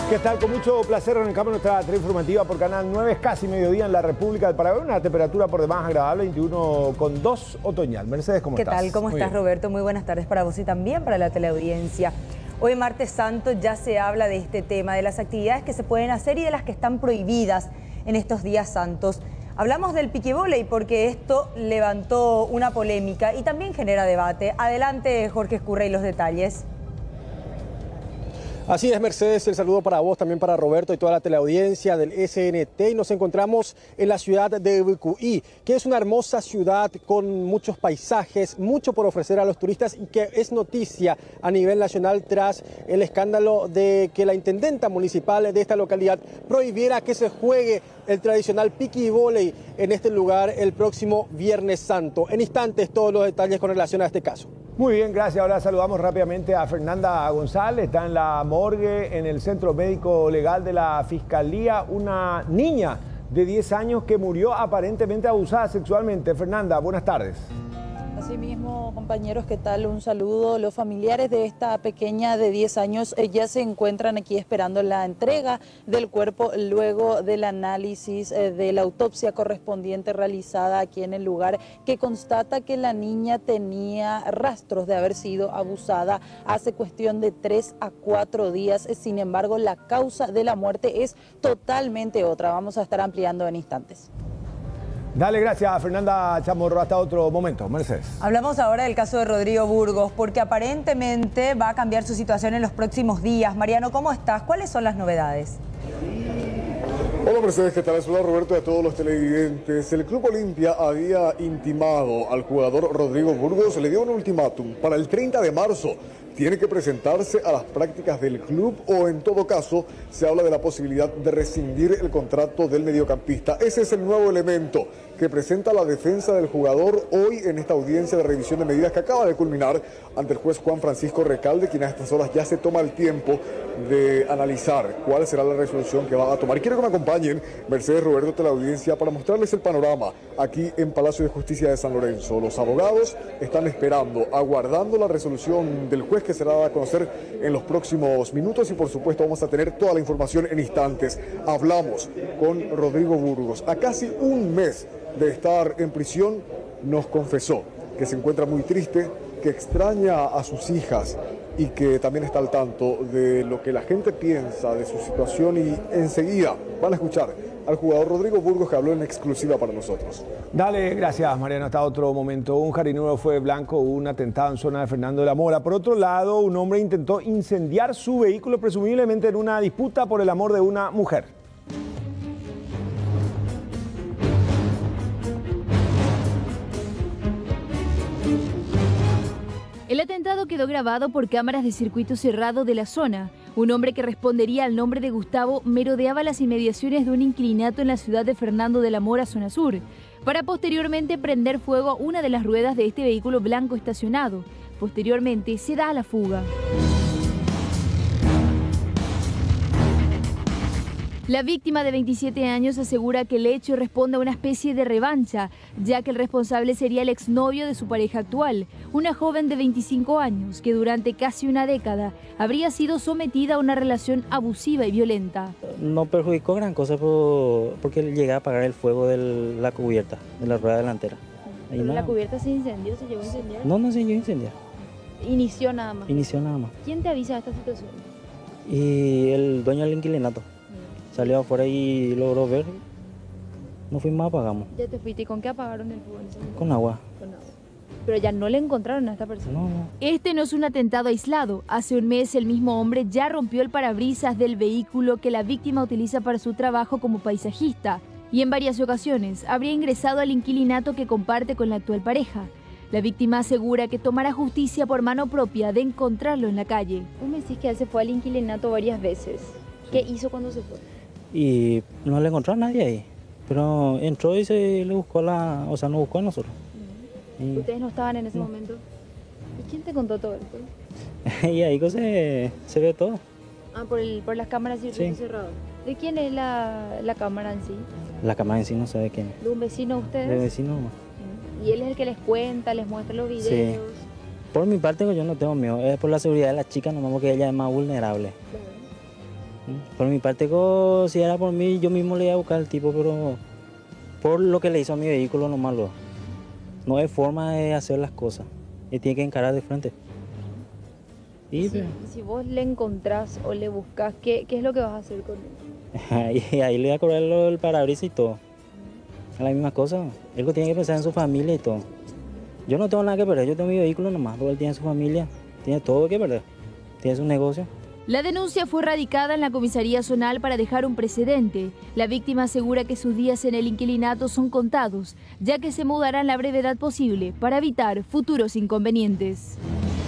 ¿Qué tal? Con mucho placer arrancamos nuestra tarea informativa por Canal 9. Es casi mediodía en la República del Paraguay. Una temperatura por demás agradable, 21,2 otoñal. Mercedes, ¿cómo estás? ¿Qué tal? ¿Cómo estás, Roberto? Muy buenas tardes para vos y también para la teleaudiencia. Hoy, martes santo, ya se habla de este tema, de las actividades que se pueden hacer y de las que están prohibidas en estos días santos. Hablamos del piquevóley porque esto levantó una polémica y también genera debate. Adelante, Jorge Escurra, y los detalles. Así es, Mercedes, el saludo para vos, también para Roberto y toda la teleaudiencia del SNT. Y nos encontramos en la ciudad de Bicuí, que es una hermosa ciudad con muchos paisajes, mucho por ofrecer a los turistas y que es noticia a nivel nacional tras el escándalo de que la intendenta municipal de esta localidad prohibiera que se juegue el tradicional piquivóley en este lugar el próximo Viernes Santo. En instantes, todos los detalles con relación a este caso. Muy bien, gracias. Ahora saludamos rápidamente a Fernanda González. Está en la morgue, en el Centro Médico Legal de la Fiscalía, una niña de 10 años que murió aparentemente abusada sexualmente. Fernanda, buenas tardes. Asimismo, compañeros, ¿qué tal? Un saludo. Los familiares de esta pequeña de 10 años ya se encuentran aquí esperando la entrega del cuerpo luego del análisis de la autopsia correspondiente realizada aquí en el lugar, que constata que la niña tenía rastros de haber sido abusada hace cuestión de 3 a 4 días. Sin embargo, la causa de la muerte es totalmente otra. Vamos a estar ampliando en instantes. Dale, gracias, Fernanda Chamorro. Hasta otro momento. Mercedes. Hablamos ahora del caso de Rodrigo Burgos, porque aparentemente va a cambiar su situación en los próximos días. Mariano, ¿cómo estás? ¿Cuáles son las novedades? Hola, Mercedes, ¿qué tal? Les saluda Roberto y a todos los televidentes. El Club Olimpia había intimado al jugador Rodrigo Burgos, le dio un ultimátum para el 30 de marzo. Tiene que presentarse a las prácticas del club o, en todo caso, se habla de la posibilidad de rescindir el contrato del mediocampista. Ese es el nuevo elemento que presenta la defensa del jugador hoy en esta audiencia de revisión de medidas que acaba de culminar ante el juez Juan Francisco Recalde, quien a estas horas ya se toma el tiempo de analizar cuál será la resolución que va a tomar. Y quiero que me acompañen, Mercedes, Roberto, de la audiencia, para mostrarles el panorama aquí en Palacio de Justicia de San Lorenzo. Los abogados están esperando, aguardando la resolución del juez, que será dada a conocer en los próximos minutos, y por supuesto vamos a tener toda la información en instantes. Hablamos con Rodrigo Burgos. A casi un mes de estar en prisión nos confesó que se encuentra muy triste, que extraña a sus hijas y que también está al tanto de lo que la gente piensa de su situación. Y enseguida van a escuchar al jugador Rodrigo Burgos, que habló en exclusiva para nosotros. Dale, gracias, Mariano. Hasta otro momento. Un jardinero fue blanco de un atentado en zona de Fernando de la Mora. Por otro lado, un hombre intentó incendiar su vehículo, presumiblemente en una disputa por el amor de una mujer. El atentado quedó grabado por cámaras de circuito cerrado de la zona. Un hombre que respondería al nombre de Gustavo merodeaba las inmediaciones de un inquilinato en la ciudad de Fernando de la Mora, zona sur, para posteriormente prender fuego a una de las ruedas de este vehículo blanco estacionado. Posteriormente se da a la fuga. La víctima, de 27 años, asegura que el hecho responde a una especie de revancha, ya que el responsable sería el exnovio de su pareja actual, una joven de 25 años, que durante casi una década habría sido sometida a una relación abusiva y violenta. No perjudicó gran cosa porque llega a apagar el fuego de la cubierta, de la rueda delantera. ¿Pero la cubierta se incendió, se llegó a incendiar? No, no se llegó a incendiar. Inició nada más. Inició nada más. ¿Quién te avisa de esta situación? Y el dueño del inquilinato. Salió afuera y logró ver. No fuimos, apagamos. ¿Ya te fuiste? ¿Y con qué apagaron el fuego en ese momento? Con agua. Con agua. Pero ya no le encontraron a esta persona. No, no. Este no es un atentado aislado. Hace un mes el mismo hombre ya rompió el parabrisas del vehículo que la víctima utiliza para su trabajo como paisajista. Y en varias ocasiones habría ingresado al inquilinato que comparte con la actual pareja. La víctima asegura que tomará justicia por mano propia de encontrarlo en la calle. Vos me decís que él se fue al inquilinato varias veces. ¿Qué hizo cuando se fue? Y no le encontró a nadie ahí. Pero entró y se le buscó nos buscó a nosotros. ¿Ustedes no estaban en ese momento? ¿Y quién te contó todo esto? Y ahí se ve todo. Ah, por las cámaras de circuito cerrado. ¿De quién es la cámara en sí? La cámara en sí no sé de quién. ¿De un vecino de ustedes? De vecino nomás. ¿Y él es el que les cuenta, les muestra los videos? Sí. Por mi parte yo no tengo miedo. Es por la seguridad de la chica nomás, porque ella es más vulnerable. Claro. Por mi parte, si era por mí, yo mismo le iba a buscar al tipo, pero por lo que le hizo a mi vehículo nomás lo. No hay forma de hacer las cosas. Y tiene que encarar de frente. Y Si vos le encontrás o le buscas, ¿qué es lo que vas a hacer con él? ahí le voy a cobrar el parabrisas y todo. Es la misma cosa. Él tiene que pensar en su familia y todo. Yo no tengo nada que perder, yo tengo mi vehículo nomás, pero él tiene su familia, tiene todo que perder, tiene su negocio. La denuncia fue radicada en la comisaría zonal para dejar un precedente. La víctima asegura que sus días en el inquilinato son contados, ya que se mudará en la brevedad posible para evitar futuros inconvenientes.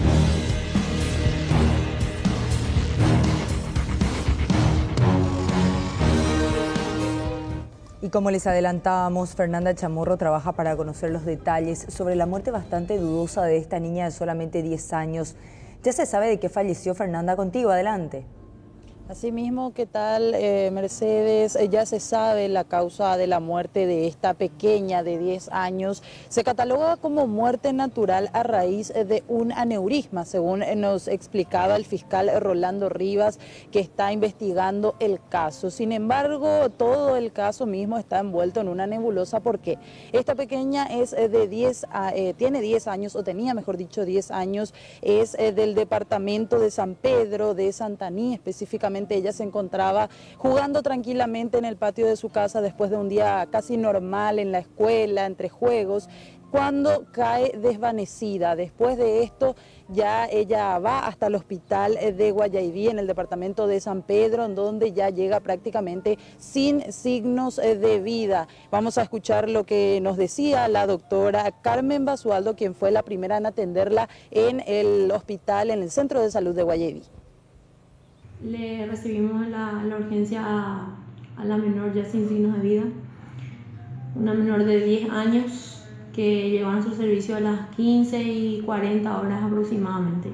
Y como les adelantábamos, Fernanda Chamorro trabaja para conocer los detalles sobre la muerte bastante dudosa de esta niña de solamente 10 años. Ya se sabe de qué falleció. Fernanda, contigo, adelante. Asimismo, ¿qué tal, Mercedes? Ya se sabe la causa de la muerte de esta pequeña de 10 años. Se cataloga como muerte natural a raíz de un aneurisma, según nos explicaba el fiscal Rolando Rivas, que está investigando el caso. Sin embargo, todo el caso mismo está envuelto en una nebulosa porque esta pequeña es tiene 10 años, o tenía, mejor dicho, 10 años, es del departamento de San Pedro, de Santaní específicamente. Ella se encontraba jugando tranquilamente en el patio de su casa después de un día casi normal en la escuela, entre juegos, cuando cae desvanecida. Después de esto ya ella va hasta el hospital de Guayaibí en el departamento de San Pedro, en donde ya llega prácticamente sin signos de vida. Vamos a escuchar lo que nos decía la doctora Carmen Basualdo, quien fue la primera en atenderla en el hospital, en el centro de salud de Guayaibí. Le recibimos la urgencia a la menor ya sin signos de vida, una menor de 10 años que llegó a nuestro servicio a las 15:40 aproximadamente.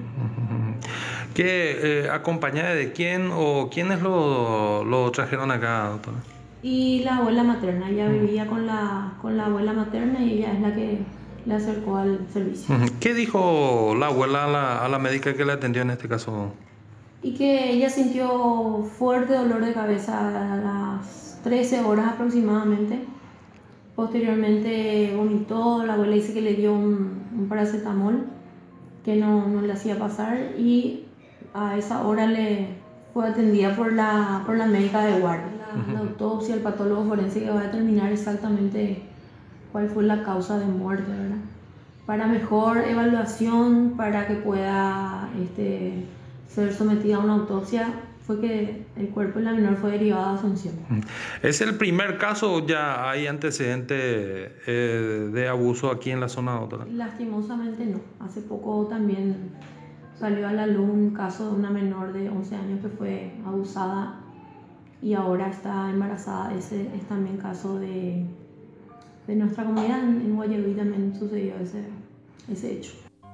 ¿Qué acompañada de quién o quiénes lo trajeron acá, doctora? Y la abuela materna, ella vivía con la abuela materna y ella es la que le acercó al servicio. ¿Qué dijo la abuela a la médica que le atendió en este caso? Y que ella sintió fuerte dolor de cabeza a las 13 horas aproximadamente. Posteriormente vomitó, la abuela dice que le dio un paracetamol que no le hacía pasar, y a esa hora le fue atendida por la médica de guardia. La autopsia, el patólogo forense que va a determinar exactamente cuál fue la causa de muerte, ¿verdad? Para mejor evaluación, para que pueda ser sometida a una autopsia, fue que el cuerpo de la menor fue derivado a Asunción. ¿Es el primer caso o ya hay antecedentes de abuso aquí en la zona, doctora? Lastimosamente no. Hace poco también salió a la luz un caso de una menor de 11 años que fue abusada y ahora está embarazada. Ese es también caso de nuestra comunidad. En Guayaquil también sucedió ese hecho.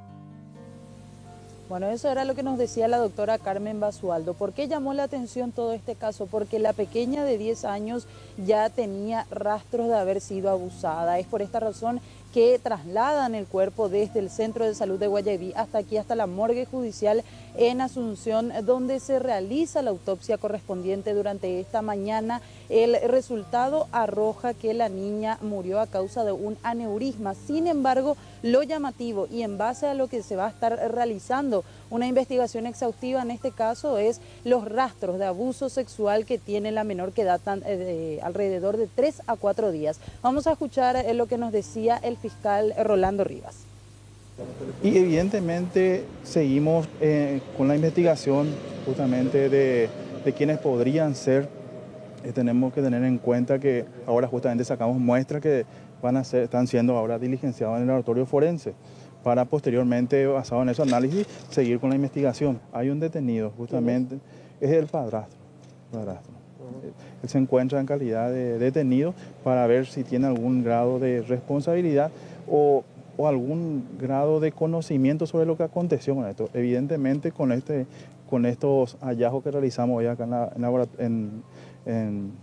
Bueno, eso era lo que nos decía la doctora Carmen Basualdo. ¿Por qué llamó la atención todo este caso? Porque la pequeña de 10 años ya tenía rastros de haber sido abusada. Es por esta razón que trasladan el cuerpo desde el Centro de Salud de Guayaquil hasta aquí, hasta la morgue judicial en Asunción, donde se realiza la autopsia correspondiente durante esta mañana. El resultado arroja que la niña murió a causa de un aneurisma. Sin embargo, lo llamativo, y en base a lo que se va a estar realizando una investigación exhaustiva en este caso, es los rastros de abuso sexual que tiene la menor, que datan de alrededor de 3 a 4 días. Vamos a escuchar lo que nos decía el fiscal Rolando Rivas. Y evidentemente seguimos con la investigación justamente de quienes podrían ser. Tenemos que tener en cuenta que ahora justamente sacamos muestras que están siendo ahora diligenciadas en el laboratorio forense, para posteriormente, basado en ese análisis, seguir con la investigación. Hay un detenido, justamente, es el padrastro. Él se encuentra en calidad de detenido para ver si tiene algún grado de responsabilidad o algún grado de conocimiento sobre lo que aconteció con esto. Evidentemente, con estos hallazgos que realizamos hoy acá en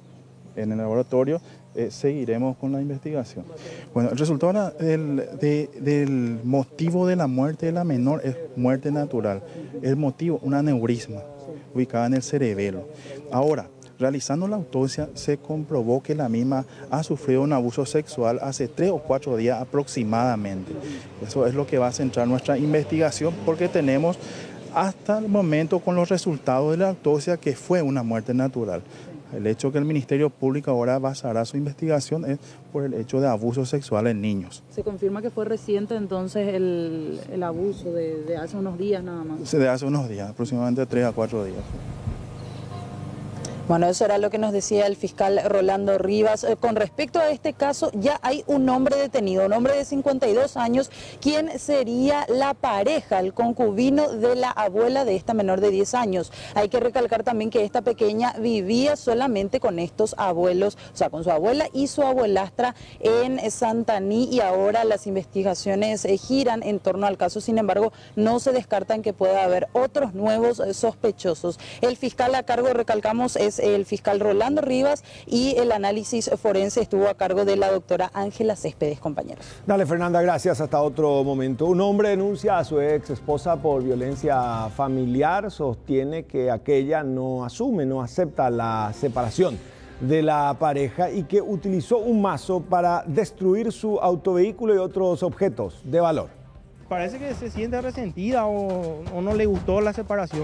en el laboratorio, seguiremos con la investigación. Bueno, el resultado del motivo de la muerte de la menor es muerte natural. El motivo, un aneurisma ubicada en el cerebelo. Ahora, realizando la autopsia se comprobó que la misma ha sufrido un abuso sexual hace 3 o 4 días aproximadamente. Eso es lo que va a centrar nuestra investigación porque tenemos hasta el momento con los resultados de la autopsia que fue una muerte natural. El hecho que el Ministerio Público ahora basará su investigación es por el hecho de abuso sexual en niños. ¿Se confirma que fue reciente entonces el abuso de hace unos días nada más? De hace unos días, aproximadamente 3 a 4 días. Bueno, eso era lo que nos decía el fiscal Rolando Rivas. Con respecto a este caso, ya hay un hombre detenido, un hombre de 52 años, quien sería la pareja, el concubino de la abuela de esta menor de 10 años. Hay que recalcar también que esta pequeña vivía solamente con estos abuelos, o sea, con su abuela y su abuelastra en Santaní, y ahora las investigaciones giran en torno al caso. Sin embargo, no se descartan que pueda haber otros nuevos sospechosos. El fiscal a cargo, recalcamos, es el fiscal Rolando Rivas, y el análisis forense estuvo a cargo de la doctora Ángela Céspedes, compañeros. Dale, Fernanda, gracias. Hasta otro momento. Un hombre denuncia a su ex esposa por violencia familiar. Sostiene que aquella no asume, no acepta la separación de la pareja y que utilizó un mazo para destruir su autovehículo y otros objetos de valor. Parece que se siente resentida o no le gustó la separación.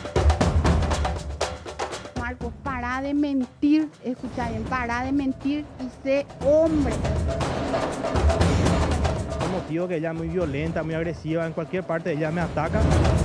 Marcos, para de mentir, escucha bien, para de mentir y sé hombre. El motivo que ella es muy violenta, muy agresiva, en cualquier parte ella me ataca.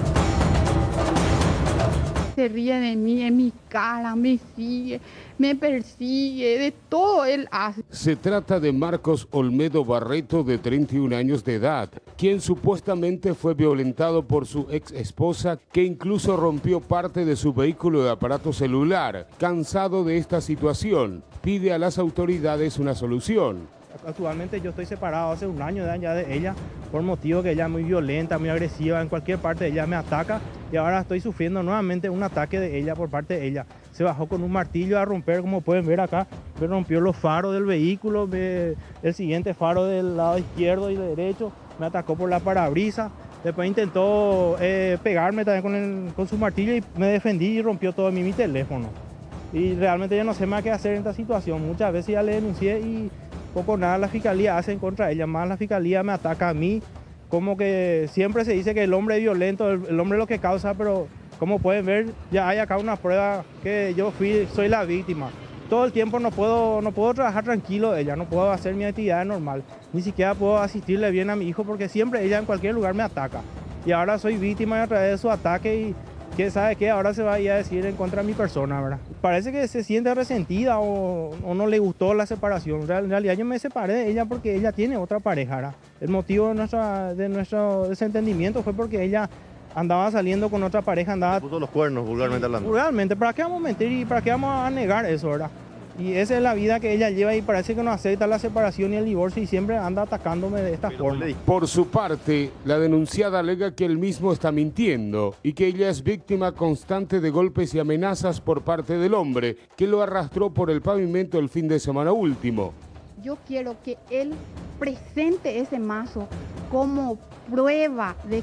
Se ríe de mí, en mi cara, me sigue, me persigue, de todo él hace. Se trata de Marcos Olmedo Barreto, de 31 años de edad, quien supuestamente fue violentado por su ex esposa, que incluso rompió parte de su vehículo de aparato celular. Cansado de esta situación, pide a las autoridades una solución. Actualmente yo estoy separado hace un año ya de ella, por motivo que ella es muy violenta, muy agresiva, en cualquier parte ella me ataca, y ahora estoy sufriendo nuevamente un ataque de ella por parte de ella. Se bajó con un martillo a romper, como pueden ver acá, me rompió los faros del vehículo, el siguiente faro del lado izquierdo y derecho, me atacó por la parabrisas, después intentó pegarme también con su martillo y me defendí y rompió todo mi teléfono. Y realmente ya no sé más qué hacer en esta situación. Muchas veces ya le denuncié y poco nada la fiscalía hace en contra de ella, más la fiscalía me ataca a mí, como que siempre se dice que el hombre es violento, el hombre es lo que causa, pero como pueden ver, ya hay acá una prueba que yo soy la víctima. Todo el tiempo no puedo trabajar tranquilo de ella, no puedo hacer mi actividad normal, ni siquiera puedo asistirle bien a mi hijo porque siempre ella en cualquier lugar me ataca. Y ahora soy víctima a través de su ataque y ¿qué sabe qué? Ahora se va a ir a decir en contra de mi persona, ¿verdad? Parece que se siente resentida o no le gustó la separación. En realidad yo me separé de ella porque ella tiene otra pareja, ¿verdad? El motivo de nuestro desentendimiento fue porque ella andaba saliendo con otra pareja, andaba... Puso los cuernos, vulgarmente hablando. Vulgarmente, ¿para qué vamos a mentir y para qué vamos a negar eso, verdad? Y esa es la vida que ella lleva y parece que no acepta la separación y el divorcio y siempre anda atacándome de esta forma. Por su parte, la denunciada alega que él mismo está mintiendo y que ella es víctima constante de golpes y amenazas por parte del hombre que lo arrastró por el pavimento el fin de semana último. Yo quiero que él presente ese mazo como prueba de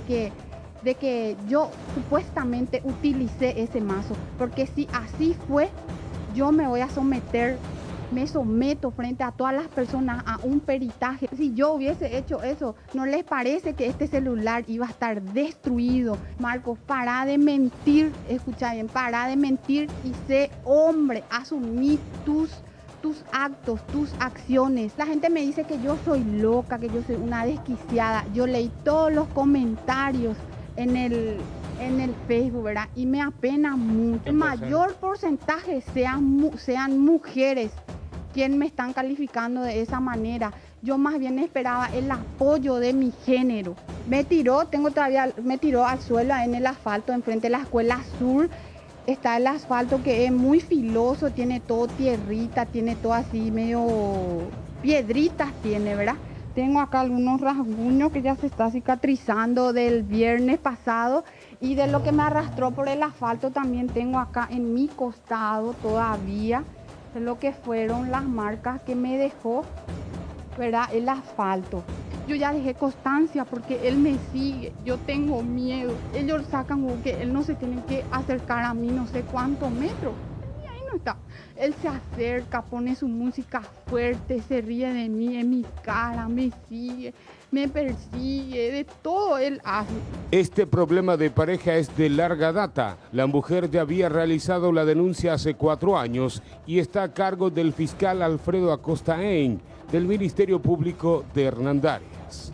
que yo supuestamente utilicé ese mazo, porque si así fue, yo me voy a someter, me someto frente a todas las personas a un peritaje. Si yo hubiese hecho eso, ¿no les parece que este celular iba a estar destruido? Marcos, para de mentir, escucha bien, para de mentir y sé hombre, asumí tus actos, tus acciones. La gente me dice que yo soy loca, que yo soy una desquiciada. Yo leí todos los comentarios en el Facebook, ¿verdad? Y me apena mucho. El mayor porcentaje sean mujeres quienes me están calificando de esa manera. Yo más bien esperaba el apoyo de mi género. Me tiró al suelo en el asfalto enfrente de la escuela sur. Está el asfalto que es muy filoso, tiene todo tierrita, tiene todo así medio piedritas tiene, ¿verdad? Tengo acá algunos rasguños que ya se está cicatrizando del viernes pasado y de lo que me arrastró por el asfalto también tengo acá en mi costado todavía de lo que fueron las marcas que me dejó, ¿verdad?, el asfalto. Yo ya dejé constancia porque él me sigue, yo tengo miedo. Ellos sacan que él no se tiene que acercar a mí no sé cuántos metros. Y ahí no está. Él se acerca, pone su música fuerte, se ríe de mí, en mi cara, me sigue, me persigue, de todo él hace. Este problema de pareja es de larga data. La mujer ya había realizado la denuncia hace 4 años y está a cargo del fiscal Alfredo Acosta Ein, del Ministerio Público de Hernandarias.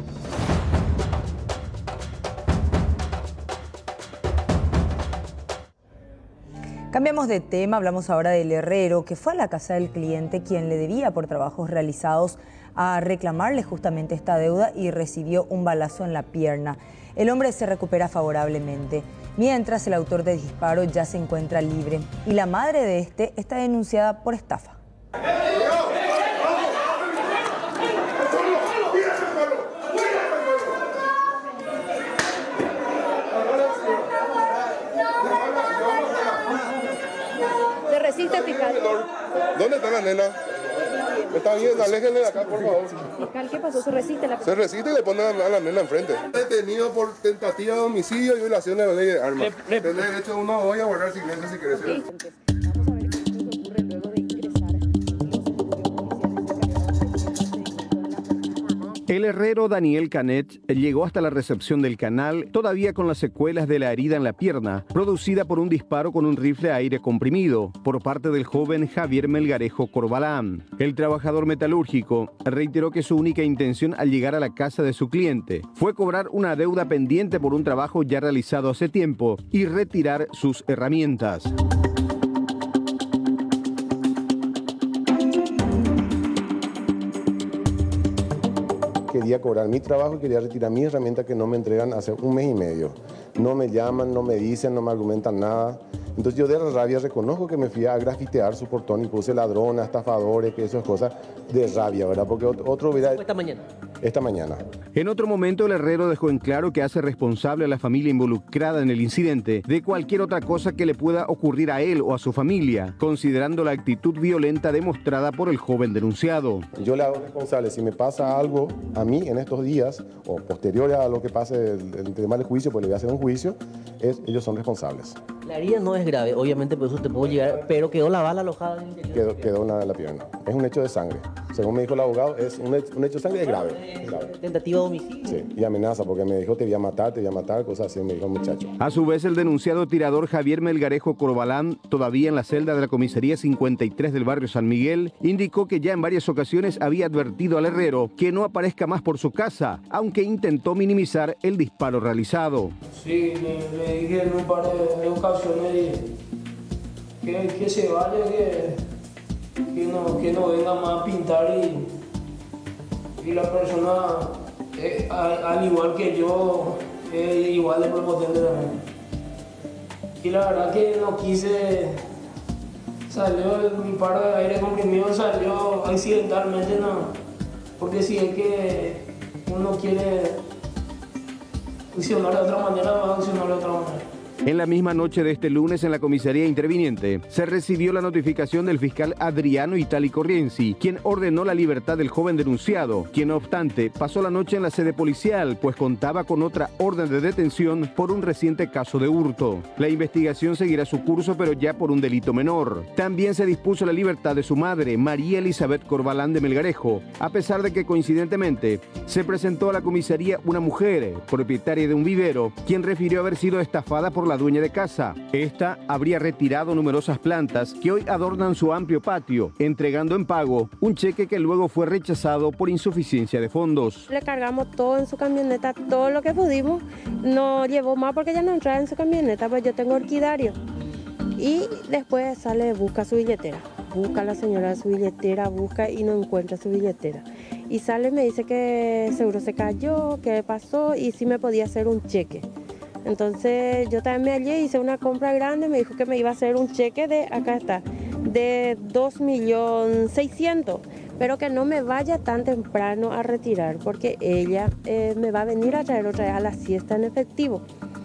Cambiamos de tema, hablamos ahora del herrero que fue a la casa del cliente quien le debía por trabajos realizados a reclamarle justamente esta deuda y recibió un balazo en la pierna. El hombre se recupera favorablemente, mientras el autor del disparo ya se encuentra libre y la madre de este está denunciada por estafa. ¿Se resiste, fiscal? ¿Dónde está la nena? Está bien, aléjenle de acá, por favor. Fiscal, ¿qué pasó? ¿Se resiste la Se resiste y le ponen a la nena enfrente. Detenido por tentativa de homicidio y violación de la ley de armas. Tiene derecho uno hoy a guardar silencio si querés. Okay. Vamos a ver qué es lo que ocurre luego de ingresar los El herrero Daniel Canet llegó hasta la recepción del canal todavía con las secuelas de la herida en la pierna, producida por un disparo con un rifle a aire comprimido por parte del joven Javier Melgarejo Corbalán. El trabajador metalúrgico reiteró que su única intención al llegar a la casa de su cliente fue cobrar una deuda pendiente por un trabajo ya realizado hace tiempo y retirar sus herramientas. Quería cobrar mi trabajo y quería retirar mis herramientas que no me entregan hace 1 mes y medio. No me llaman, no me dicen, no me argumentan nada. Entonces yo de la rabia reconozco que me fui a grafitear su portón y puse ladrona, estafadores, que esas cosas de rabia, ¿verdad? Porque otro hubiera... esta mañana. Esta mañana. En otro momento, el herrero dejó en claro que hace responsable a la familia involucrada en el incidente de cualquier otra cosa que le pueda ocurrir a él o a su familia, considerando la actitud violenta demostrada por el joven denunciado. Yo le hago responsable. Si me pasa algo a mí en estos días, o posterior a lo que pase el tema del juicio, pues le voy a hacer un juicio, ellos son responsables. La herida no es grave, obviamente por eso te puedo llegar, pero quedó la bala alojada en el interior. Quedó en la pierna. Es un hecho de sangre. Según me dijo el abogado, es un hecho de sangre, es grave. Tentativa de homicidio. Sí, y amenaza, porque me dijo te voy a matar, cosas así, me dijo el muchacho. A su vez, el denunciado tirador Javier Melgarejo Corbalán, todavía en la celda de la comisaría 53 del barrio San Miguel, indicó que ya en varias ocasiones había advertido al herrero que no aparezca más por su casa, aunque intentó minimizar el disparo realizado. Sí, le dije en un par de ocasiones que se vaya, que no venga más a pintar y la persona, al igual que yo, es igual de prepotente también. Y la verdad que no quise, mi paro de aire comprimido salió accidentalmente, no, porque si es que uno quiere accionar de otra manera, va a accionar de otra manera. En la misma noche de este lunes, en la comisaría interviniente, se recibió la notificación del fiscal Adriano Itali Corrienzi, quien ordenó la libertad del joven denunciado, quien no obstante pasó la noche en la sede policial, pues contaba con otra orden de detención por un reciente caso de hurto. La investigación seguirá su curso, pero ya por un delito menor. También se dispuso la libertad de su madre, María Elizabeth Corbalán de Melgarejo, a pesar de que coincidentemente se presentó a la comisaría una mujer, propietaria de un vivero, quien refirió haber sido estafada por la dueña de casa. Esta habría retirado numerosas plantas que hoy adornan su amplio patio, entregando en pago un cheque que luego fue rechazado por insuficiencia de fondos. Le cargamos todo en su camioneta, todo lo que pudimos. No llevó más porque ya no entraba en su camioneta, pues yo tengo orquidario. Y después sale, busca su billetera. Busca a la señora su billetera, busca y no encuentra su billetera. Y sale y me dice que seguro se cayó, que pasó y si me podía hacer un cheque. Entonces yo también me hallé, hice una compra grande, me dijo que me iba a hacer un cheque de, acá está, de 2.600.000, pero que no me vaya tan temprano a retirar porque ella me va a venir a traer otra vez a la siesta en efectivo.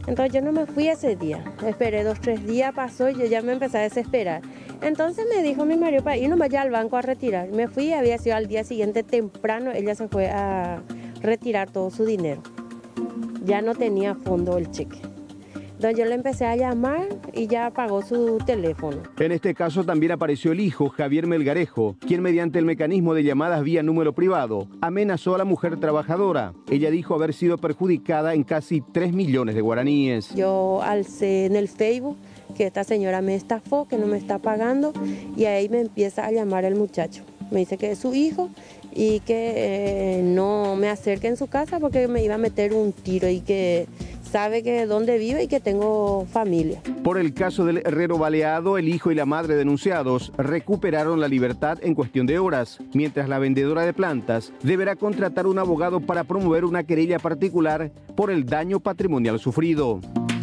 Entonces yo no me fui ese día, esperé 2 o 3 días, pasó y yo ya me empecé a desesperar. Entonces me dijo mi marido para ir nomás ya al banco a retirar. Me fui, había sido al día siguiente temprano, ella se fue a retirar todo su dinero. Ya no tenía fondo el cheque. Entonces yo le empecé a llamar y ya apagó su teléfono. En este caso también apareció el hijo, Javier Melgarejo, quien mediante el mecanismo de llamadas vía número privado amenazó a la mujer trabajadora. Ella dijo haber sido perjudicada en casi 3 millones de guaraníes. Yo alcé en el Facebook que esta señora me estafó, que no me está pagando, y ahí me empieza a llamar el muchacho. Me dice que es su hijo y que no me acerque en su casa porque me iba a meter un tiro y que sabe que dónde vive y que tengo familia. Por el caso del herrero baleado, el hijo y la madre denunciados recuperaron la libertad en cuestión de horas, mientras la vendedora de plantas deberá contratar un abogado para promover una querella particular por el daño patrimonial sufrido.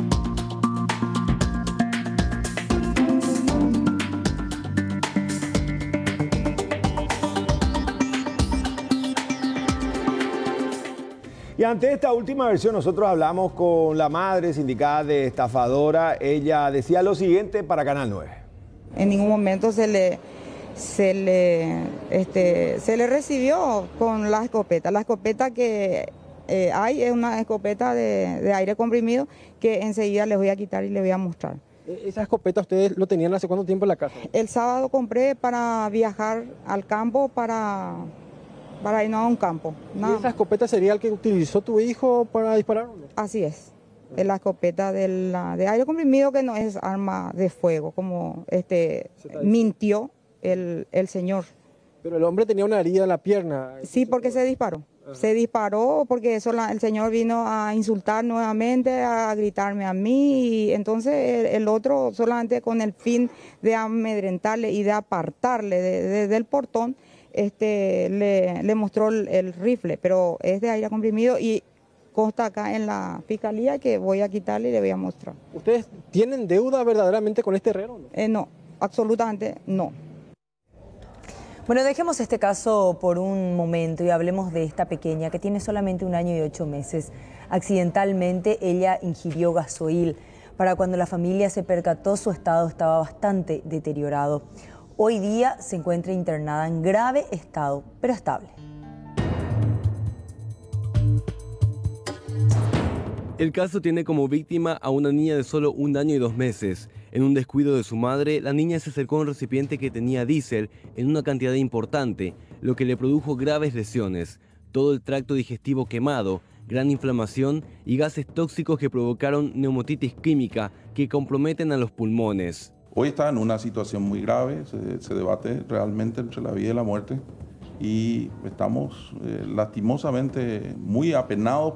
Y ante esta última versión nosotros hablamos con la madre sindicada de estafadora. Ella decía lo siguiente para Canal 9. En ningún momento se le recibió con la escopeta. La escopeta que hay es una escopeta de aire comprimido que enseguida les voy a quitar y les voy a mostrar. ¿Esa escopeta ustedes lo tenían hace cuánto tiempo en la casa? El sábado compré para viajar al campo para irnos a un campo. ¿Y esa escopeta sería el que utilizó tu hijo para disparar? Así es. Es la escopeta de aire comprimido, que no es arma de fuego, como mintió el señor. Pero el hombre tenía una herida en la pierna. Sí, porque se disparó. Se disparó porque el señor vino a insultar nuevamente, a gritarme a mí, y entonces el otro, solamente con el fin de amedrentarle y de apartarle del portón, le mostró el rifle, pero es de aire comprimido y consta acá en la fiscalía que voy a quitarle y le voy a mostrar. ¿Ustedes tienen deuda verdaderamente con este herrero? No, absolutamente no. Bueno, dejemos este caso por un momento y hablemos de esta pequeña que tiene solamente 1 año y 8 meses. Accidentalmente ella ingirió gasoil. Para cuando la familia se percató, su estado estaba bastante deteriorado. Hoy día se encuentra internada en grave estado, pero estable. El caso tiene como víctima a una niña de solo 1 año y 2 meses. En un descuido de su madre, la niña se acercó a un recipiente que tenía diésel en una cantidad importante, lo que le produjo graves lesiones. Todo el tracto digestivo quemado, gran inflamación y gases tóxicos que provocaron neumotitis química que comprometen a los pulmones. Hoy está en una situación muy grave, se debate realmente entre la vida y la muerte, y estamos lastimosamente muy apenados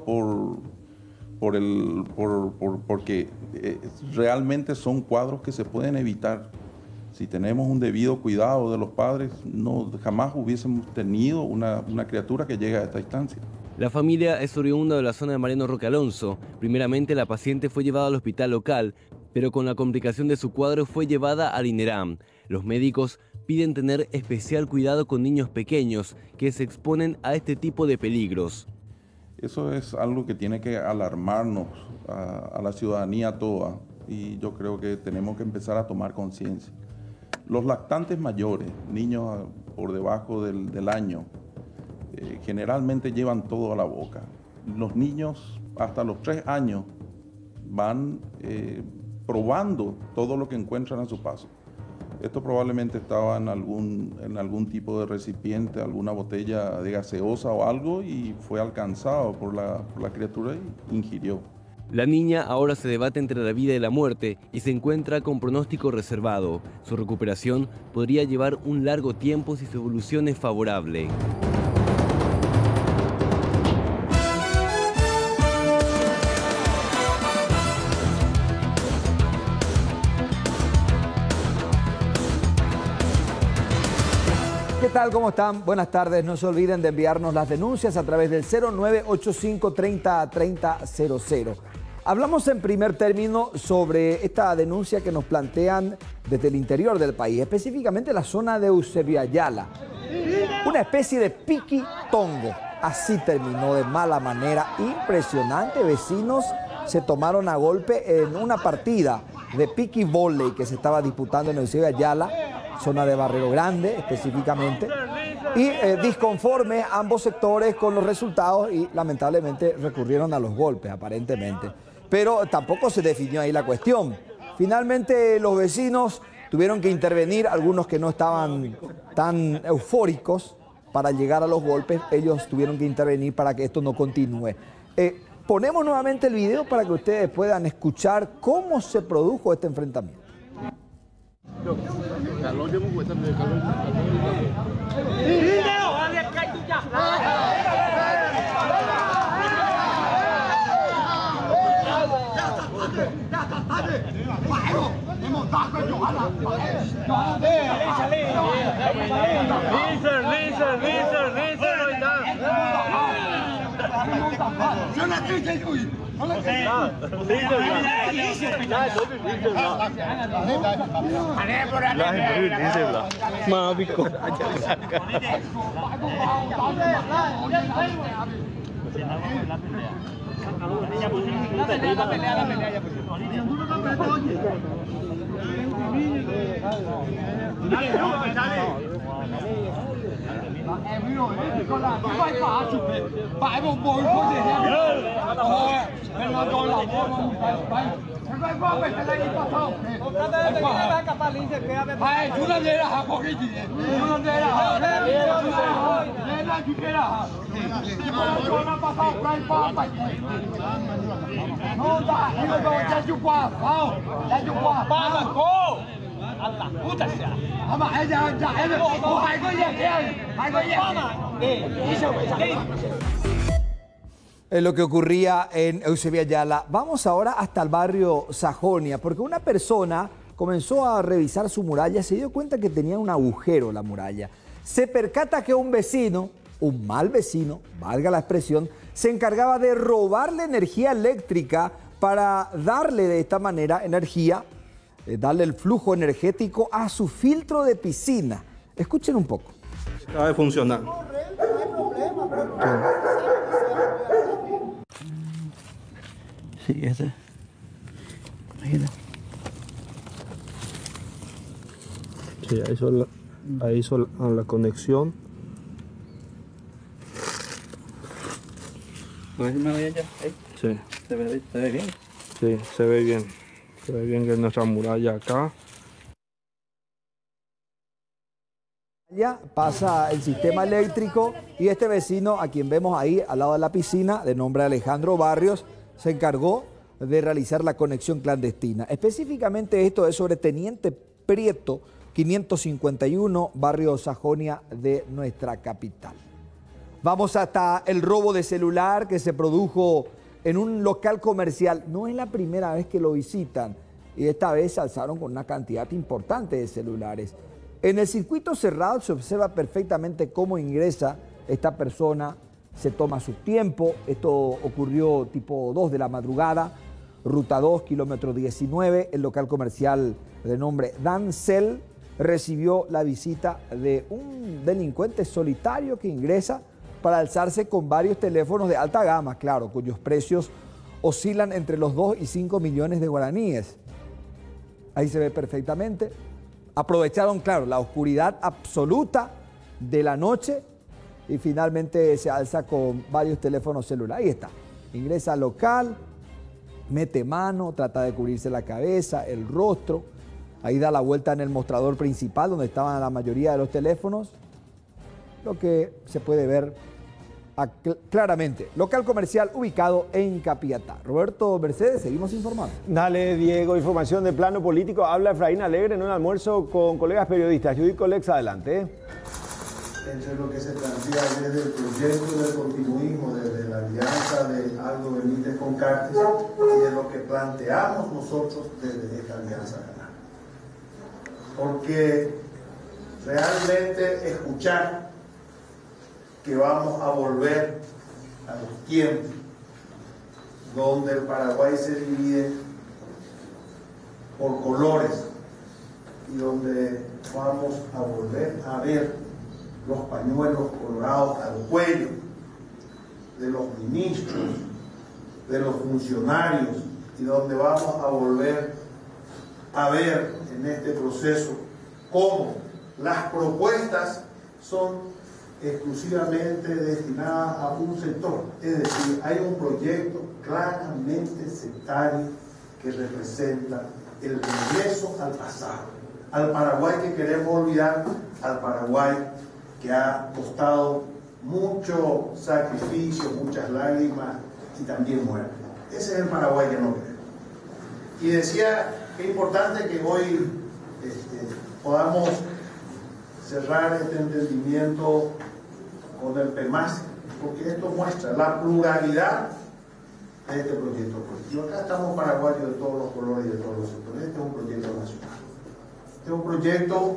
porque realmente son cuadros que se pueden evitar. Si tenemos un debido cuidado de los padres, jamás hubiésemos tenido una criatura que llegue a esta instancia. La familia es oriunda de la zona de Mariano Roque Alonso. Primeramente la paciente fue llevada al hospital local, pero con la complicación de su cuadro fue llevada al INERAM. Los médicos piden tener especial cuidado con niños pequeños que se exponen a este tipo de peligros. Eso es algo que tiene que alarmarnos a la ciudadanía toda, y yo creo que tenemos que empezar a tomar conciencia. Los lactantes mayores, niños por debajo del año, generalmente llevan todo a la boca. Los niños hasta los 3 años van probando todo lo que encuentran a su paso. Esto probablemente estaba en algún tipo de recipiente, alguna botella de gaseosa o algo, y fue alcanzado por la criatura y ingirió. La niña ahora se debate entre la vida y la muerte y se encuentra con pronóstico reservado. Su recuperación podría llevar un largo tiempo si su evolución es favorable. ¿Qué tal? ¿Cómo están? Buenas tardes. No se olviden de enviarnos las denuncias a través del 0985 30 30 00. Hablamos en primer término sobre esta denuncia que nos plantean desde el interior del país, específicamente la zona de Eusebio Ayala. Una especie de piquitongo. Así terminó de mala manera. Impresionante. Vecinos se tomaron a golpe en una partida de piqui volley que se estaba disputando en Eusebio Ayala, zona de Barrero Grande específicamente, y disconformes ambos sectores con los resultados y lamentablemente recurrieron a los golpes aparentemente. Pero tampoco se definió ahí la cuestión. Finalmente los vecinos tuvieron que intervenir, algunos que no estaban tan eufóricos para llegar a los golpes, ellos tuvieron que intervenir para que esto no continúe. Ponemos nuevamente el video para que ustedes puedan escuchar cómo se produjo este enfrentamiento. Es lo que ocurría en Eusebio Ayala. Vamos ahora hasta el barrio Sajonia, porque una persona comenzó a revisar su muralla, se dio cuenta que tenía un agujero la muralla. Se percata que un vecino, un mal vecino, valga la expresión, se encargaba de robarle energía eléctrica para darle de esta manera energía, darle el flujo energético a su filtro de piscina. Escuchen un poco. Acaba de funcionar. Sí, ese. Sí, ahí hizo la conexión. ¿Puedes irme allá? Sí. ¿Se ve bien? Sí, se ve bien. Se ve bien que es nuestra muralla acá. Pasa el sistema eléctrico y este vecino, a quien vemos ahí al lado de la piscina, de nombre Alejandro Barrios, se encargó de realizar la conexión clandestina. Específicamente esto es sobre Teniente Prieto, 551, barrio Sajonia de nuestra capital. Vamos hasta el robo de celular que se produjo en un local comercial. No es la primera vez que lo visitan y esta vez se alzaron con una cantidad importante de celulares. En el circuito cerrado se observa perfectamente cómo ingresa esta persona, se toma su tiempo. Esto ocurrió tipo 2 de la madrugada, ruta 2, kilómetro 19. El local comercial de nombre Dancel recibió la visita de un delincuente solitario que ingresa para alzarse con varios teléfonos de alta gama, claro, cuyos precios oscilan entre los 2 y 5 millones de guaraníes. Ahí se ve perfectamente. Aprovecharon, claro, la oscuridad absoluta de la noche y finalmente se alza con varios teléfonos celulares. Ahí está. Ingresa al local, mete mano, trata de cubrirse la cabeza, el rostro. Ahí da la vuelta en el mostrador principal donde estaban la mayoría de los teléfonos. Lo que se puede ver claramente. Local comercial ubicado en Capiatá. Roberto Mercedes, seguimos informando. Dale, Diego, información de plano político. Habla Efraín Alegre en un almuerzo con colegas periodistas. Judith Colex, adelante. Entre lo que se plantea desde el proyecto del continuismo, desde la alianza de Aldo Benítez con Cartes y de lo que planteamos nosotros desde esta alianza ganar. Porque realmente escuchar que vamos a volver a los tiempos donde el Paraguay se divide por colores y donde vamos a volver a ver los pañuelos colorados al cuello de los ministros, de los funcionarios, y donde vamos a volver a ver en este proceso cómo las propuestas son exclusivamente destinadas a un sector. Es decir, hay un proyecto claramente sectario que representa el regreso al pasado, al Paraguay que queremos olvidar, al Paraguay que ha costado mucho sacrificio, muchas lágrimas y también muerte. Ese es el Paraguay que no queremos. Y decía que es importante que hoy podamos cerrar este entendimiento con el PEMAS, porque esto muestra la pluralidad de este proyecto político. Acá estamos paraguayos de todos los colores y de todos los sectores. Este es un proyecto nacional. Este es un proyecto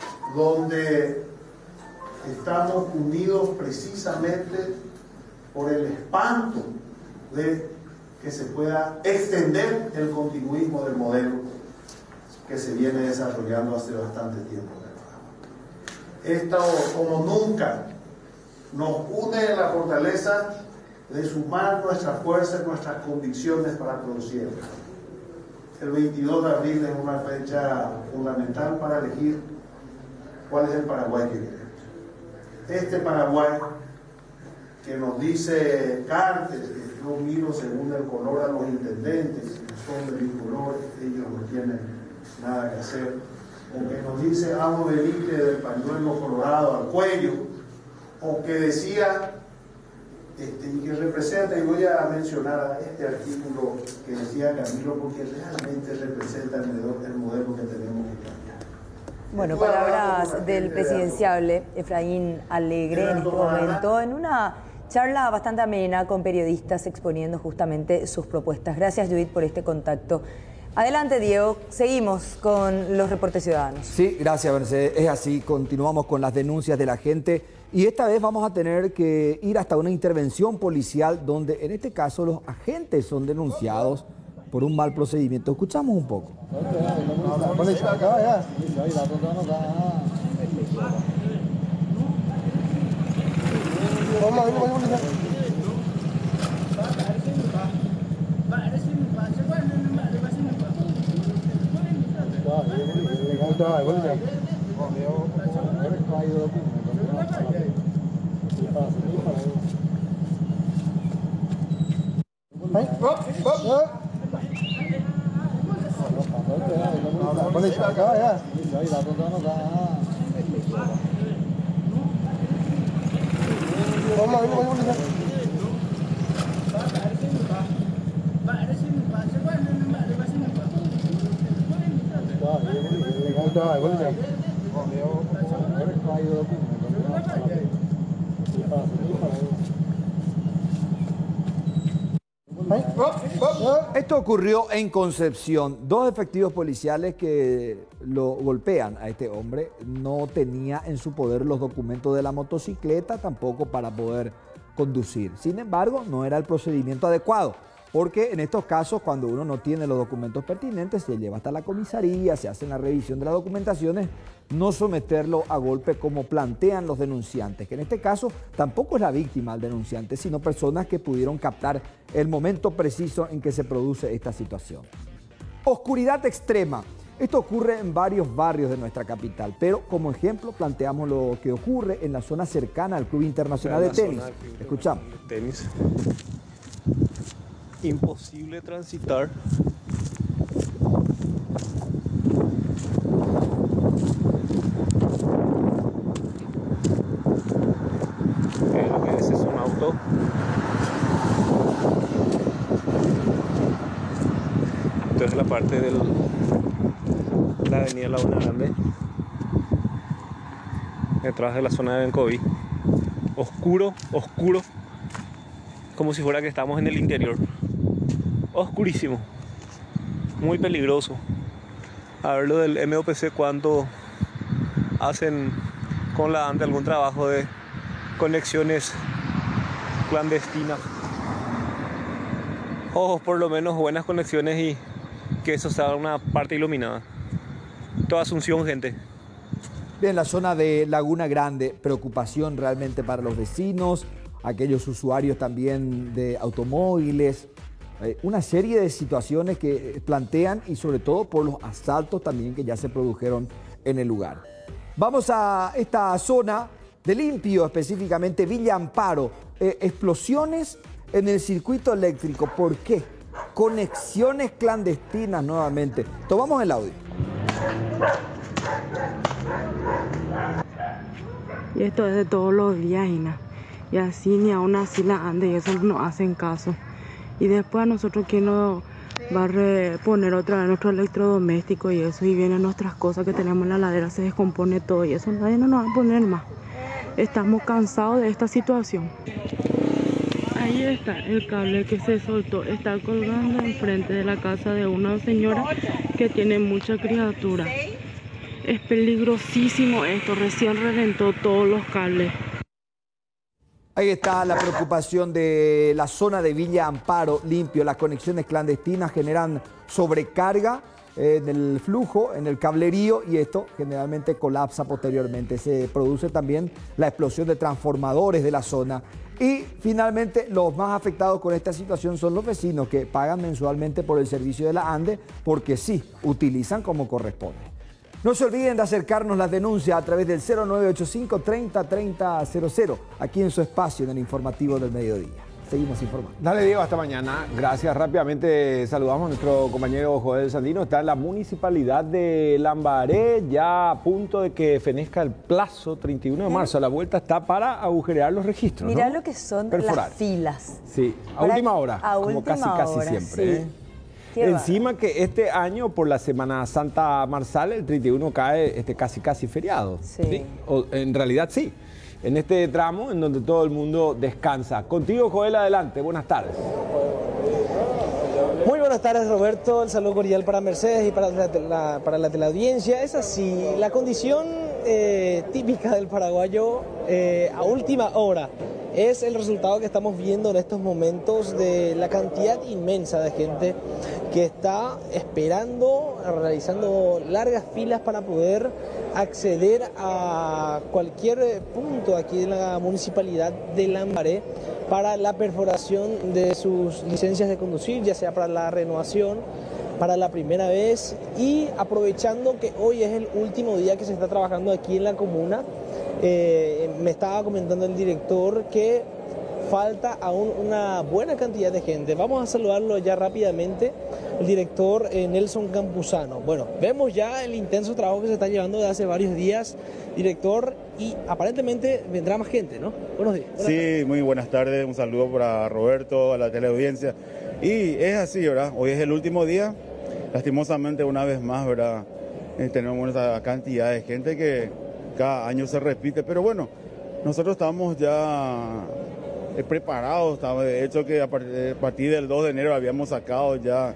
donde estamos unidos precisamente por el espanto de que se pueda extender el continuismo del modelo que se viene desarrollando hace bastante tiempo. Esto, como nunca, nos une en la fortaleza de sumar nuestras fuerzas, nuestras convicciones para producir. El 22 de abril es una fecha fundamental para elegir cuál es el Paraguay que queremos. Este Paraguay que nos dice Cartes, que yo miro según el color a los intendentes, si son de mi color, ellos no tienen nada que hacer, o que nos dice Amo Belique del pañuelo colorado al cuello, o que decía, y que representa, y voy a mencionar este artículo que decía Camilo, porque realmente representa el modelo que tenemos que cambiar. Bueno, palabras del presidenciable Efraín Alegre en este momento, en una charla bastante amena con periodistas exponiendo justamente sus propuestas. Gracias, Judith, por este contacto. Adelante, Diego. Seguimos con los reportes ciudadanos. Sí, gracias, Mercedes. Es así, continuamos con las denuncias de la gente y esta vez vamos a tener que ir hasta una intervención policial donde en este caso los agentes son denunciados por un mal procedimiento. Escuchamos un poco. Esto ocurrió en Concepción. Dos efectivos policiales que lo golpean a este hombre. No tenía en su poder los documentos de la motocicleta, tampoco para poder conducir. Sin embargo, no era el procedimiento adecuado, porque en estos casos, cuando uno no tiene los documentos pertinentes, se lleva hasta la comisaría, se hace la revisión de las documentaciones, no someterlo a golpe como plantean los denunciantes, que en este caso tampoco es la víctima el denunciante, sino personas que pudieron captar el momento preciso en que se produce esta situación. Oscuridad extrema. Esto ocurre en varios barrios de nuestra capital, pero como ejemplo planteamos lo que ocurre en la zona cercana al Club Internacional de Tenis. Escuchamos. Tenis. Imposible transitar. Lo que es un auto. Esto es la parte de la avenida Laguna Grande, detrás de la zona de Bencoví. Oscuro, oscuro, como si fuera que estamos en el interior. Oscurísimo, muy peligroso. A ver lo del MOPC, cuánto hacen con la ANTE algún trabajo de conexiones clandestinas, o por lo menos buenas conexiones, y que eso sea una parte iluminada. Toda Asunción, gente. Bien, la zona de Laguna Grande, preocupación realmente para los vecinos, aquellos usuarios también de automóviles. Una serie de situaciones que plantean y sobre todo por los asaltos también que ya se produjeron en el lugar. Vamos a esta zona de Limpio, específicamente Villa Amparo. Explosiones en el circuito eléctrico. ¿Por qué? Conexiones clandestinas nuevamente. Tomamos el audio. Y esto es de todos los días, Ina. Y así ni aún así la ande y eso no hacen caso. Y después a nosotros quién nos va a reponer otra vez nuestro electrodoméstico y eso. Y vienen nuestras cosas que tenemos en la ladera, se descompone todo y eso nadie nos va a poner más. Estamos cansados de esta situación. Ahí está el cable que se soltó, está colgando enfrente de la casa de una señora que tiene mucha criatura. Es peligrosísimo esto, recién reventó todos los cables. Ahí está la preocupación de la zona de Villa Amparo, Limpio. Las conexiones clandestinas generan sobrecarga en el flujo, en el cablerío, y esto generalmente colapsa posteriormente. Se produce también la explosión de transformadores de la zona. Y finalmente los más afectados con esta situación son los vecinos que pagan mensualmente por el servicio de la ANDE porque sí, utilizan como corresponde. No se olviden de acercarnos las denuncias a través del 0985 30 30 00, aquí en su espacio en el informativo del mediodía. Seguimos informando. Dale, Diego, hasta mañana. Gracias. Rápidamente saludamos a nuestro compañero Joel Sandino. Está en la municipalidad de Lambaré, ya a punto de que fenezca el plazo 31 de marzo. La vuelta está para agujerear los registros. Mirá, ¿no? lo que son Perforar. las filas. Sí, a última hora, como casi siempre. Sí. Encima que este año, por la Semana Santa Marsal, el 31 cae casi feriado. Sí. O, en realidad sí. En este tramo en donde todo el mundo descansa. Contigo, Joel, adelante. Buenas tardes. Muy buenas tardes, Roberto. El saludo cordial para Mercedes y para la teleaudiencia. Es así, la condición típica del paraguayo a última hora es el resultado que estamos viendo en estos momentos de la cantidad inmensa de gente que está esperando, realizando largas filas para poder acceder a cualquier punto aquí de la municipalidad de Lambaré para la perforación de sus licencias de conducir, ya sea para la renovación, para la primera vez, y aprovechando que hoy es el último día que se está trabajando aquí en la comuna. Me estaba comentando el director que falta aún una buena cantidad de gente. Vamos a saludarlo ya rápidamente, el director Nelson Campuzano. Bueno, vemos ya el intenso trabajo que se está llevando desde hace varios días, director, y aparentemente vendrá más gente, ¿no? Buenos días. Sí, muy buenas tardes, un saludo para Roberto, a la teleaudiencia. Y es así, ¿verdad? Hoy es el último día, lastimosamente una vez más, ¿verdad? Tenemos esa cantidad de gente que cada año se repite, pero bueno, nosotros estamos ya preparados, de hecho que a partir del 2 de enero habíamos sacado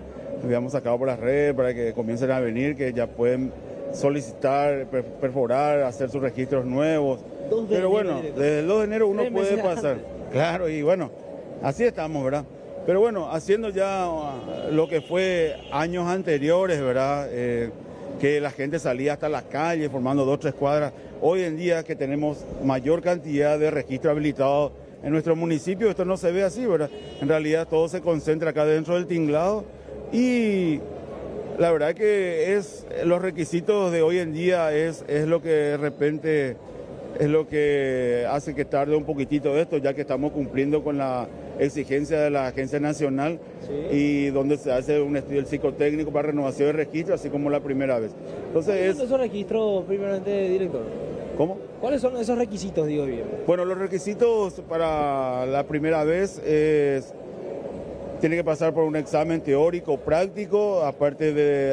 por las redes para que comiencen a venir, que ya pueden solicitar, perforar, hacer sus registros nuevos, pero bueno, desde el 2 de enero uno puede pasar, claro, y bueno, así estamos, ¿verdad? Pero bueno, haciendo ya lo que fue años anteriores, ¿verdad? Que la gente salía hasta la calle formando 2 o 3 cuadras. Hoy en día que tenemos mayor cantidad de registros habilitados en nuestro municipio, esto no se ve así, ¿verdad? En realidad todo se concentra acá dentro del tinglado y la verdad que los requisitos de hoy en día es lo que de repente es lo que hace que tarde un poquitito esto, ya que estamos cumpliendo con la exigencia de la Agencia Nacional, sí, y donde se hace un estudio psicotécnico para renovación de registro, así como la primera vez. Entonces ¿cuáles son esos registros, primeramente, director? ¿Cómo? ¿Cuáles son esos requisitos, digo bien? Bueno, los requisitos para la primera vez tiene que pasar por un examen teórico práctico, aparte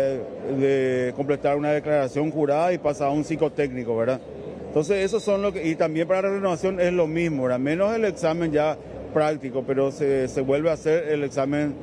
de completar una declaración jurada y pasar a un psicotécnico, ¿verdad? Entonces esos son lo que, y también para la renovación es lo mismo, ¿verdad? Menos el examen ya práctico, pero se vuelve a hacer el examen,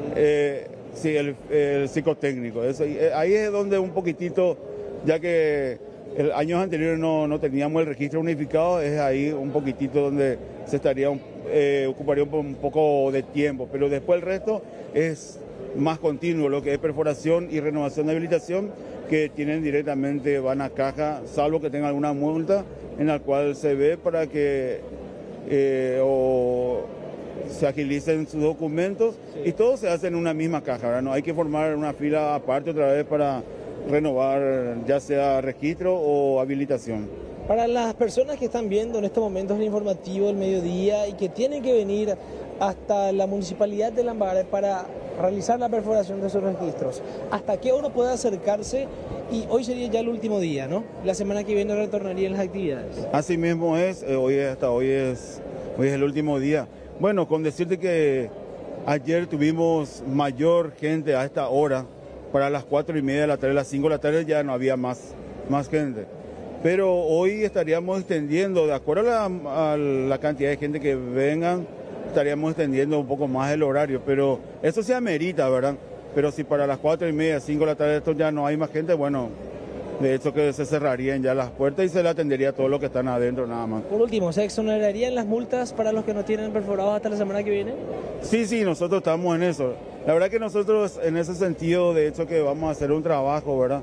sí, el psicotécnico. Eso, ahí es donde un poquitito, ya que años anteriores no teníamos el registro unificado, es ahí un poquitito donde se ocuparía un poco de tiempo, pero después el resto es más continuo, lo que es perforación y renovación de habilitación, que tienen directamente, van a caja, salvo que tengan alguna multa en la cual se ve para que se agilicen sus documentos y todo se hace en una misma caja, ¿verdad? No hay que formar una fila aparte otra vez para renovar ya sea registro o habilitación. Para las personas que están viendo en estos momentos el informativo del mediodía y que tienen que venir hasta la municipalidad de Lambaré para realizar la perforación de sus registros, ¿hasta qué hora puede acercarse? Y hoy sería ya el último día, ¿no? La semana que viene retornarían las actividades. Así mismo es, hoy es el último día. Bueno, con decirte que ayer tuvimos mayor gente a esta hora, para las 4:30 de la tarde, las 5 de la tarde ya no había más gente. Pero hoy estaríamos extendiendo, de acuerdo a la cantidad de gente que vengan, estaríamos extendiendo un poco más el horario, pero eso se amerita, ¿verdad? Pero si para las 4:30, 5 de la tarde esto ya no hay más gente, bueno, de hecho que se cerrarían ya las puertas y se le atendería a todos los que están adentro nada más. Por último, ¿se exonerarían las multas para los que no tienen perforados hasta la semana que viene? Sí, nosotros estamos en eso. La verdad que nosotros en ese sentido, de hecho que vamos a hacer un trabajo, ¿verdad?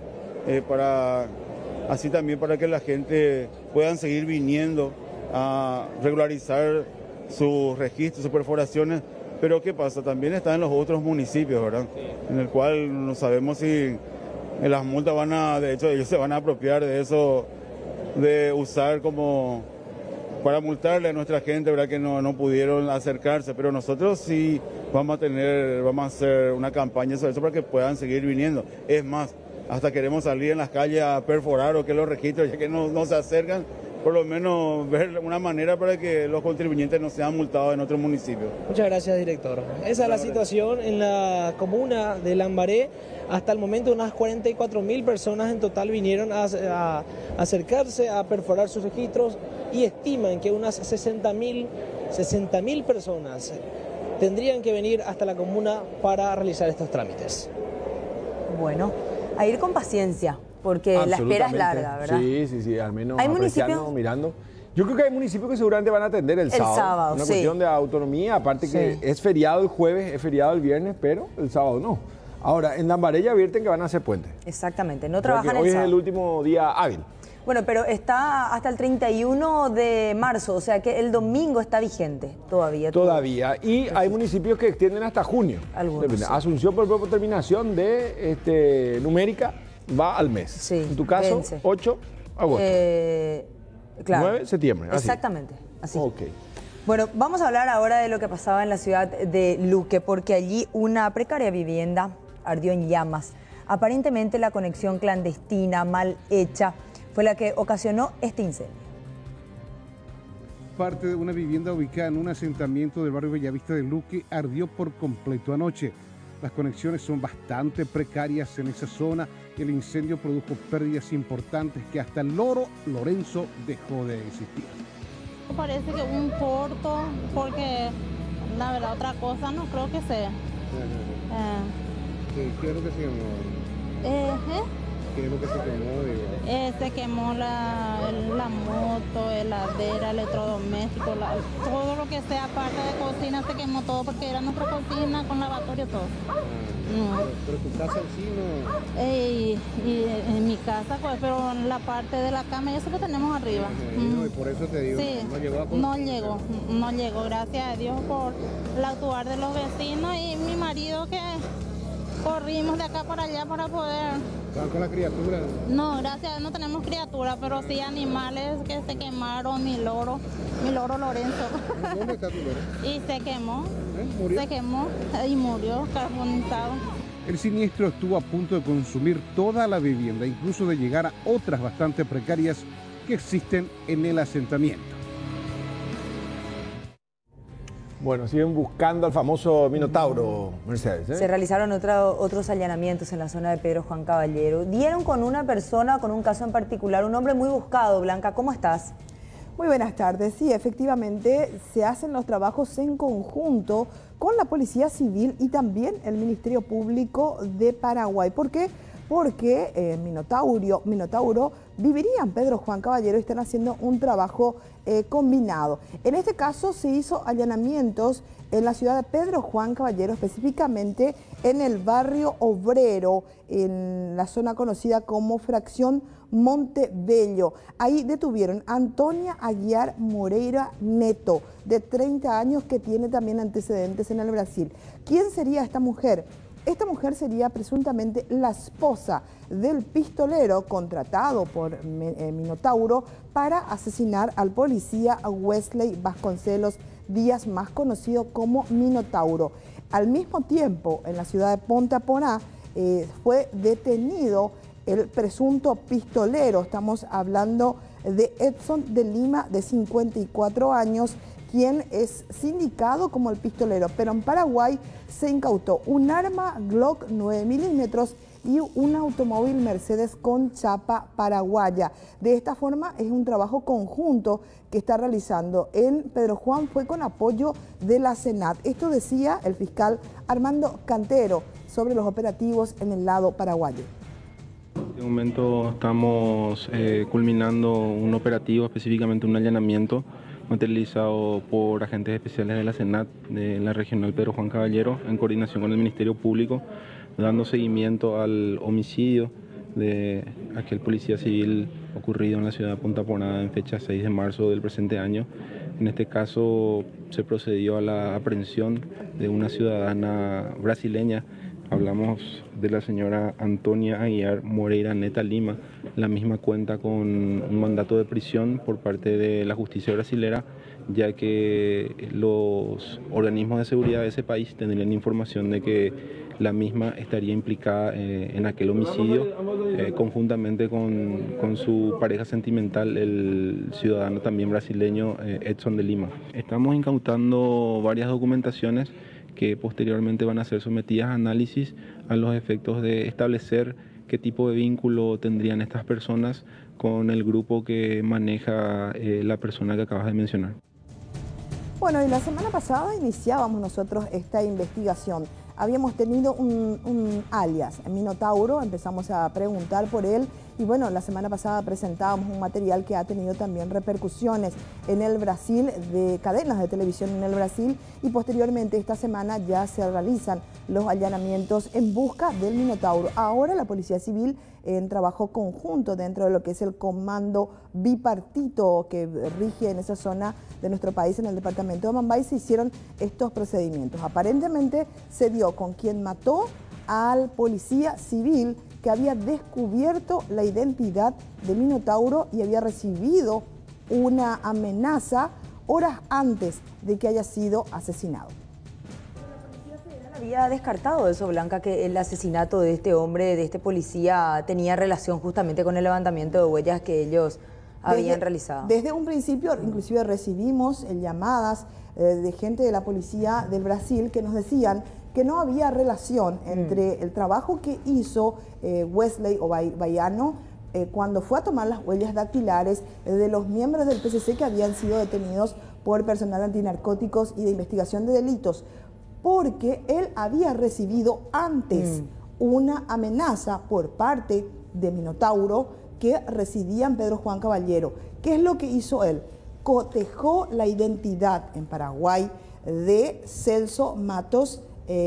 Así también para que la gente puedan seguir viniendo a regularizar sus registros, sus perforaciones. Pero ¿qué pasa? También está en los otros municipios, ¿verdad? En el cual no sabemos si las multas de hecho ellos se van a apropiar de eso, de usar como para multarle a nuestra gente, ¿verdad? Que no pudieron acercarse, pero nosotros sí vamos a hacer una campaña sobre eso para que puedan seguir viniendo. Es más, hasta queremos salir en las calles a perforar o que los registros, ya que no se acercan, por lo menos ver una manera para que los contribuyentes no sean multados en otros municipios. Muchas gracias, director. Esa es la situación en la comuna de Lambaré. Hasta el momento unas 44.000 personas en total vinieron a acercarse a perforar sus registros y estiman que unas 60.000 personas tendrían que venir hasta la comuna para realizar estos trámites. Bueno, a ir con paciencia, porque la espera es larga, ¿verdad? Sí, al menos ¿Hay apreciando, municipios? mirando. Yo creo que hay municipios que seguramente van a atender el sábado. Una cuestión de autonomía, aparte que es feriado el jueves, es feriado el viernes, pero el sábado no. Ahora, en Lambaré ya advierten que van a hacer puente. Exactamente, no trabajan hoy el sábado. es el último día hábil. Bueno, pero está hasta el 31 de marzo, o sea que el domingo está vigente todavía. Todavía. Y hay municipios que extienden hasta junio. Algunos, sí. Asunción, por propia terminación de numérica, va al mes. Sí, en tu caso, vence. 8 agosto. Claro. 9 septiembre. Así. Exactamente, así. Ok. Bueno, vamos a hablar ahora de lo que pasaba en la ciudad de Luque, porque allí una precaria vivienda ardió en llamas. Aparentemente la conexión clandestina, mal hecha, fue la que ocasionó este incendio. Parte de una vivienda ubicada en un asentamiento del barrio Bellavista de Luque ardió por completo anoche. Las conexiones son bastante precarias en esa zona y el incendio produjo pérdidas importantes que hasta el loro Lorenzo dejó de existir. Parece que un corto, porque la verdad otra cosa no creo que sea. ¿Qué es lo que se quemó? ¿Qué es lo que se quemó? Se quemó la moto, heladera, electrodoméstico, todo lo que sea parte de cocina se quemó todo porque era nuestra cocina con lavatorio todo. Pero tu casa en sí no... Y en mi casa, pues, pero la parte de la cama, eso lo tenemos arriba. Y por eso te digo, sí, no llegó a... No llegó, gracias a Dios por el actuar de los vecinos y mi marido que corrimos de acá para allá para poder... ¿Están con la criatura? No, gracias a Dios no tenemos criaturas, pero sí animales que se quemaron, mi loro Lorenzo. ¿Dónde está tu loro? Y se quemó, ¿Murió? se quemó y murió carbonizado. El siniestro estuvo a punto de consumir toda la vivienda, incluso de llegar a otras bastante precarias que existen en el asentamiento. Bueno, siguen buscando al famoso Minotauro, Mercedes. Se realizaron otros allanamientos en la zona de Pedro Juan Caballero. Dieron con una persona, con un caso en particular, un hombre muy buscado. Blanca, ¿cómo estás? Muy buenas tardes. Sí, efectivamente se hacen los trabajos en conjunto con la Policía Civil y también el Ministerio Público de Paraguay. ¿Por qué? porque Minotauro viviría en Pedro Juan Caballero y están haciendo un trabajo combinado. En este caso se hizo allanamientos en la ciudad de Pedro Juan Caballero, específicamente en el barrio Obrero, en la zona conocida como Fracción Montebello. Ahí detuvieron a Antonia Aguiar Moreira Neto, de 30 años, que tiene también antecedentes en el Brasil. ¿Quién sería esta mujer? Esta mujer sería presuntamente la esposa del pistolero contratado por Minotauro para asesinar al policía Wesley Vasconcelos Díaz, más conocido como Minotauro. Al mismo tiempo, en la ciudad de Ponta Porá, fue detenido el presunto pistolero. Estamos hablando de Edson de Lima, de 54 años, quien es sindicado como el pistolero, pero en Paraguay se incautó un arma Glock 9 milímetros y un automóvil Mercedes con chapa paraguaya. De esta forma es un trabajo conjunto que está realizando en Pedro Juan, fue con apoyo de la Senat. Esto decía el fiscal Armando Cantero sobre los operativos en el lado paraguayo. En este momento estamos culminando un operativo, específicamente un allanamiento materializado por agentes especiales de la Senat de la regional Pedro Juan Caballero, en coordinación con el Ministerio Público, dando seguimiento al homicidio de aquel policía civil ocurrido en la ciudad de Ponta Porá en fecha 6 de marzo del presente año. En este caso se procedió a la aprehensión de una ciudadana brasileña. Hablamos de la señora Antonia Aguiar Moreira Neta Lima. La misma cuenta con un mandato de prisión por parte de la justicia brasilera, ya que los organismos de seguridad de ese país tendrían información de que la misma estaría implicada en aquel homicidio, conjuntamente con su pareja sentimental, el ciudadano también brasileño Edson de Lima. Estamos incautando varias documentaciones que posteriormente van a ser sometidas a análisis a los efectos de establecer qué tipo de vínculo tendrían estas personas con el grupo que maneja la persona que acabas de mencionar. Bueno, y la semana pasada iniciábamos nosotros esta investigación. Habíamos tenido un alias, Minotauro, empezamos a preguntar por él y bueno, la semana pasada presentábamos un material que ha tenido también repercusiones en el Brasil, de cadenas de televisión en el Brasil, y posteriormente esta semana ya se realizan los allanamientos en busca del Minotauro. Ahora la Policía Civil, en trabajo conjunto dentro de lo que es el comando bipartito que rige en esa zona de nuestro país, en el departamento de Amambay, se hicieron estos procedimientos. Aparentemente se dio con quien mató al policía civil que había descubierto la identidad de Minotauro y había recibido una amenaza horas antes de que haya sido asesinado. Había descartado eso, Blanca, que el asesinato de este hombre, de este policía, tenía relación justamente con el levantamiento de huellas que ellos habían realizado. Desde un principio, inclusive recibimos llamadas de gente de la policía del Brasil que nos decían que no había relación entre el trabajo que hizo Wesley o Baiano cuando fue a tomar las huellas dactilares de los miembros del PCC que habían sido detenidos por personal antinarcóticos y de investigación de delitos, porque él había recibido antes una amenaza por parte de Minotauro que residía en Pedro Juan Caballero. ¿Qué es lo que hizo él? Cotejó la identidad en Paraguay de Celso Matos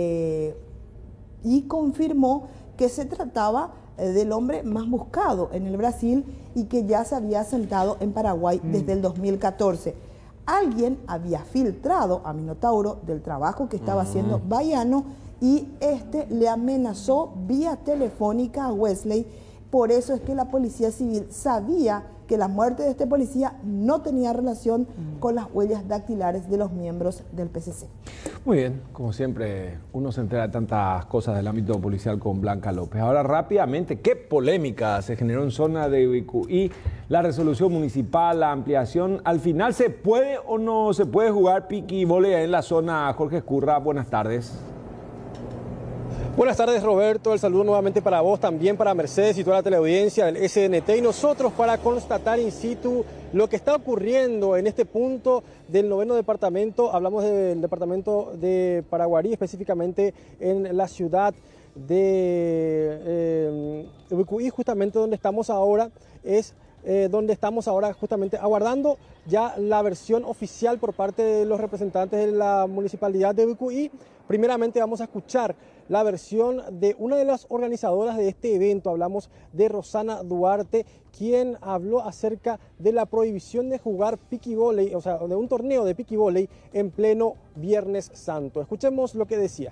y confirmó que se trataba del hombre más buscado en el Brasil y que ya se había asentado en Paraguay desde el 2014. Alguien había filtrado a Minotauro del trabajo que estaba haciendo Baiano y este le amenazó vía telefónica a Wesley. Por eso es que la Policía Civil sabía que la muerte de este policía no tenía relación con las huellas dactilares de los miembros del PCC. Muy bien, como siempre, uno se entera de tantas cosas del ámbito policial con Blanca López. Ahora rápidamente, ¿qué polémica se generó en zona de Bicuí? La resolución municipal, la ampliación, ¿al final se puede o no se puede jugar piqui y volea en la zona? Jorge Escurra, buenas tardes. Buenas tardes, Roberto, el saludo nuevamente para vos, también para Mercedes y toda la teleaudiencia del SNT y nosotros para constatar in situ lo que está ocurriendo en este punto del 9º departamento. Hablamos del departamento de Paraguarí, específicamente en la ciudad de VQI, justamente donde estamos ahora, es donde estamos ahora justamente aguardando ya la versión oficial por parte de los representantes de la municipalidad de VQI. Primeramente vamos a escuchar la versión de una de las organizadoras de este evento. Hablamos de Rosana Duarte, quien habló acerca de la prohibición de jugar piquivóley, o sea, de un torneo de piquivóley en pleno Viernes Santo. Escuchemos lo que decía.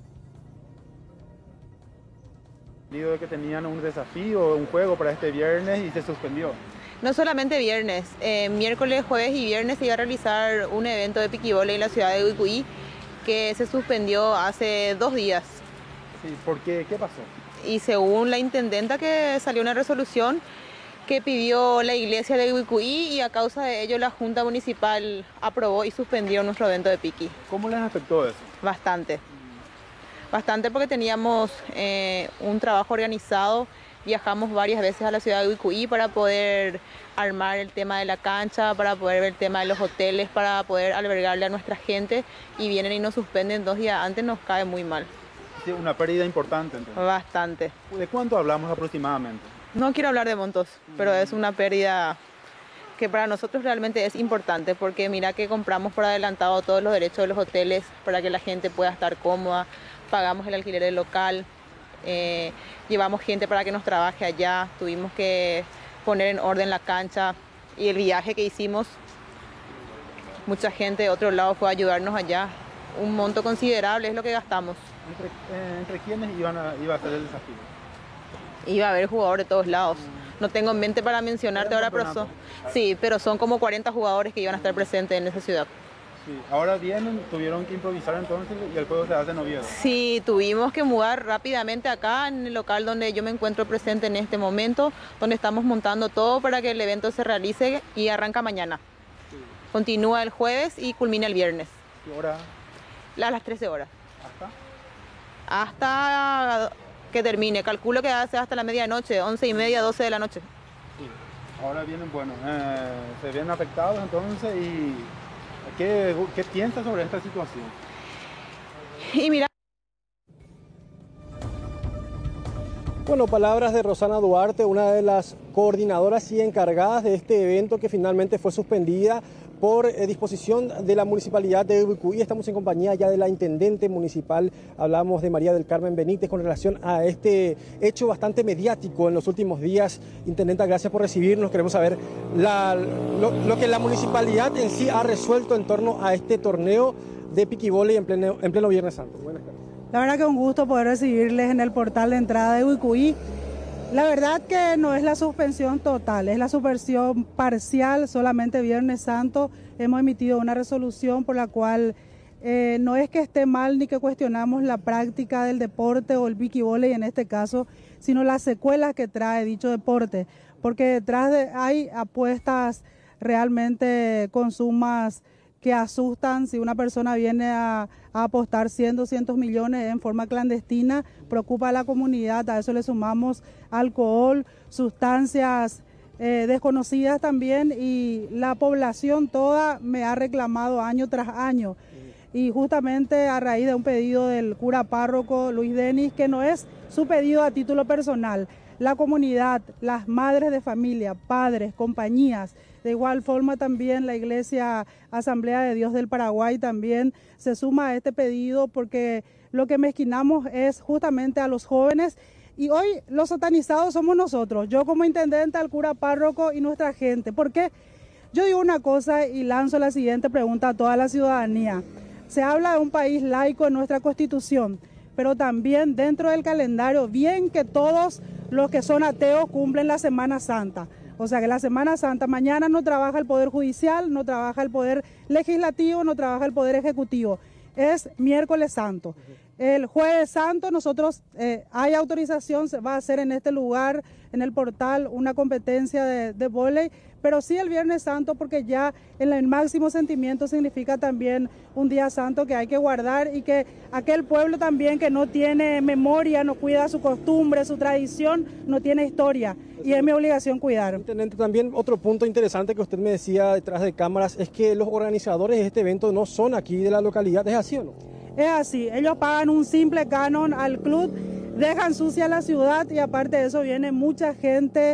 De que tenían un desafío, un juego para este viernes y se suspendió. No solamente viernes, miércoles, jueves y viernes se iba a realizar un evento de piquivóley en la ciudad de VQI que se suspendió hace 2 días. Sí, ¿por qué? ¿Qué pasó? Y según la intendenta que salió una resolución que pidió la iglesia de VQI y a causa de ello la Junta Municipal aprobó y suspendió nuestro evento de piqui. ¿Cómo les afectó eso? Bastante. Bastante porque teníamos un trabajo organizado, viajamos varias veces a la ciudad de VQI para poder armar el tema de la cancha, para poder ver el tema de los hoteles, para poder albergarle a nuestra gente y vienen y nos suspenden 2 días antes, nos cae muy mal. Sí, una pérdida importante entonces. Bastante. ¿De cuánto hablamos aproximadamente? No quiero hablar de montos, pero es una pérdida que para nosotros realmente es importante porque mira que compramos por adelantado todos los derechos de los hoteles para que la gente pueda estar cómoda. Pagamos el alquiler del local, llevamos gente para que nos trabaje allá, tuvimos que poner en orden la cancha y el viaje que hicimos, mucha gente de otro lado fue a ayudarnos allá, un monto considerable es lo que gastamos. ¿Entre quiénes iba a ser el desafío? Iba a haber jugadores de todos lados, no tengo en mente para mencionarte ahora, pero son como 40 jugadores que iban a estar presentes en esa ciudad. Sí. Ahora vienen, tuvieron que improvisar entonces y el juego se hace en Oviedo. Sí, tuvimos que mudar rápidamente acá en el local donde yo me encuentro presente en este momento, donde estamos montando todo para que el evento se realice y arranca mañana. Sí. Continúa el jueves y culmina el viernes. ¿Qué hora? A las 13 horas. ¿Hasta? Hasta que termine, calculo que hace hasta la medianoche, 11:30, 12 de la noche. Sí. Ahora vienen, bueno, se ven afectados entonces y... ¿Qué piensas sobre esta situación? Y mira. Bueno, palabras de Rosana Duarte, una de las coordinadoras y encargadas de este evento que finalmente fue suspendida por disposición de la Municipalidad de VQI. Estamos en compañía ya de la Intendente Municipal, hablamos de María del Carmen Benítez con relación a este hecho bastante mediático en los últimos días. Intendenta, gracias por recibirnos. Queremos saber lo que la Municipalidad en sí ha resuelto en torno a este torneo de piquivóley en pleno Viernes Santo. Buenas tardes. La verdad que un gusto poder recibirles en el portal de entrada de VQI. La verdad que no es la suspensión total, es la suspensión parcial, solamente Viernes Santo. Hemos emitido una resolución por la cual no es que esté mal ni que cuestionamos la práctica del deporte o el piquivóley en este caso, sino las secuelas que trae dicho deporte, porque detrás hay apuestas realmente con sumas que asustan. Si una persona viene a apostar 100, 200 millones en forma clandestina, preocupa a la comunidad. A eso le sumamos alcohol, sustancias desconocidas también, y la población toda me ha reclamado año tras año. Y justamente a raíz de un pedido del cura párroco Luis Denis, que no es su pedido a título personal, la comunidad, las madres de familia, padres, compañías, de igual forma también la Iglesia Asamblea de Dios del Paraguay también se suma a este pedido, porque lo que mezquinamos es justamente a los jóvenes, y hoy los satanizados somos nosotros, yo como intendente, el cura párroco y nuestra gente. ¿Por qué? Yo digo una cosa y lanzo la siguiente pregunta a toda la ciudadanía. Se habla de un país laico en nuestra Constitución, pero también dentro del calendario, bien que todos los que son ateos cumplen la Semana Santa. O sea que la Semana Santa, mañana no trabaja el Poder Judicial, no trabaja el Poder Legislativo, no trabaja el Poder Ejecutivo. Es miércoles santo. El jueves santo nosotros, hay autorización, se va a hacer en este lugar, en el portal, una competencia de vóley, pero sí el viernes santo, porque ya en el máximo sentimiento significa también un día santo que hay que guardar, y que aquel pueblo también que no tiene memoria, no cuida su costumbre, su tradición, no tiene historia, y es mi obligación cuidar. Intendente, también otro punto interesante que usted me decía detrás de cámaras es que los organizadores de este evento no son aquí de la localidad, ¿es así o no? Es así, ellos pagan un simple canon al club. dejan sucia la ciudad y aparte de eso viene mucha gente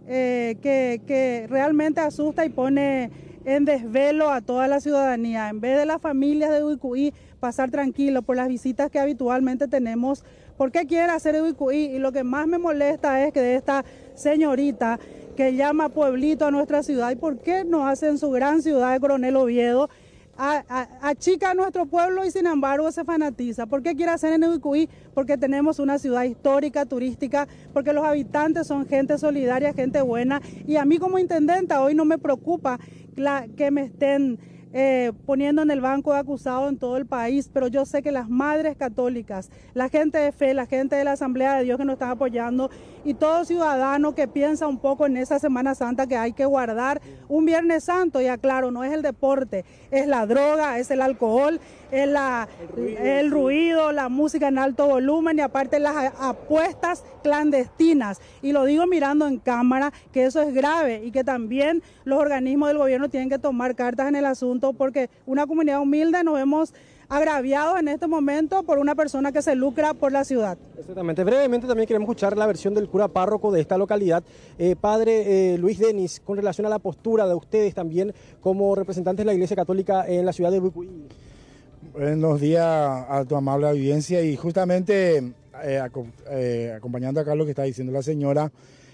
que realmente asusta y pone en desvelo a toda la ciudadanía. En vez de las familias de Ubicuí pasar tranquilo por las visitas que habitualmente tenemos, ¿por qué quieren hacer Ubicuí? Y lo que más me molesta es que de esta señorita que llama pueblito a nuestra ciudad, ¿y por qué no hacen su gran ciudad de Coronel Oviedo? Achica a nuestro pueblo y sin embargo se fanatiza. ¿Por qué quiere hacer en Ubicuí? Porque tenemos una ciudad histórica, turística, porque los habitantes son gente solidaria, gente buena, y a mí como intendenta hoy no me preocupa que me estén poniendo en el banco de acusados en todo el país, pero yo sé que las madres católicas, la gente de fe, la gente de la Asamblea de Dios que nos están apoyando y todo ciudadano que piensa un poco en esa Semana Santa que hay que guardar un Viernes Santo, y aclaro, no es el deporte, es la droga, es el alcohol, es el ruido, la música en alto volumen y aparte las apuestas clandestinas. Y lo digo mirando en cámara, que eso es grave y que también los organismos del gobierno tienen que tomar cartas en el asunto, porque una comunidad humilde nos vemos agraviados en este momento por una persona que se lucra por la ciudad. Exactamente. Brevemente también queremos escuchar la versión del cura párroco de esta localidad. Padre Luis Denis, con relación a la postura de ustedes también como representantes de la Iglesia Católica en la ciudad de Ubicuí. Buenos días a tu amable audiencia, y justamente acompañando acá lo que está diciendo la señora,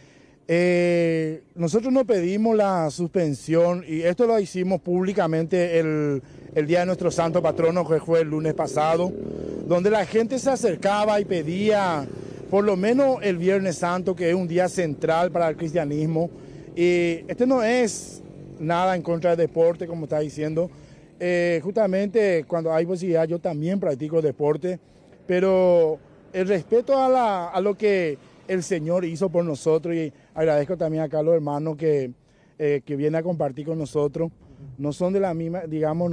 nosotros no pedimos la suspensión, y esto lo hicimos públicamente el día de nuestro santo patrono, que fue el lunes pasado, donde la gente se acercaba y pedía por lo menos el Viernes Santo, que es un día central para el cristianismo. Y este no es nada en contra del deporte, como está diciendo. Justamente cuando hay posibilidad yo también practico deporte, pero el respeto a lo que el Señor hizo por nosotros, y agradezco también acá a los hermanos que vienen a compartir con nosotros. No son de la misma, digamos,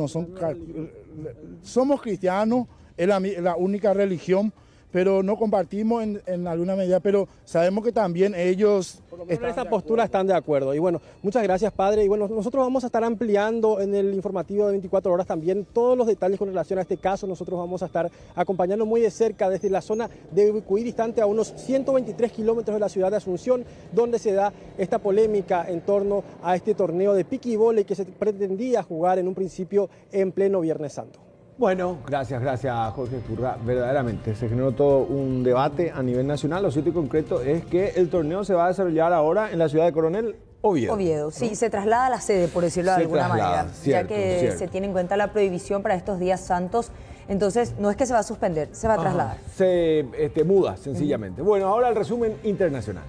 somos cristianos, es la única religión, pero no compartimos en alguna medida, pero sabemos que también ellos... En esa postura están de acuerdo. Y bueno, muchas gracias, padre. Y bueno, nosotros vamos a estar ampliando en el informativo de 24 horas también todos los detalles con relación a este caso. Nosotros vamos a estar acompañando muy de cerca desde la zona de Ubicuí, distante a unos 123 kilómetros de la ciudad de Asunción, donde se da esta polémica en torno a este torneo de piquibole que se pretendía jugar en un principio en pleno Viernes Santo. Bueno, gracias Jorge Curra. Verdaderamente se generó todo un debate a nivel nacional. Lo cierto y concreto es que el torneo se va a desarrollar ahora en la ciudad de Coronel Oviedo. Oviedo, sí, se traslada a la sede, por decirlo de alguna manera, cierto, ya que se tiene en cuenta la prohibición para estos días santos. Entonces, no es que se va a suspender, se va a trasladar. Se muda, sencillamente. Bueno, ahora el resumen internacional.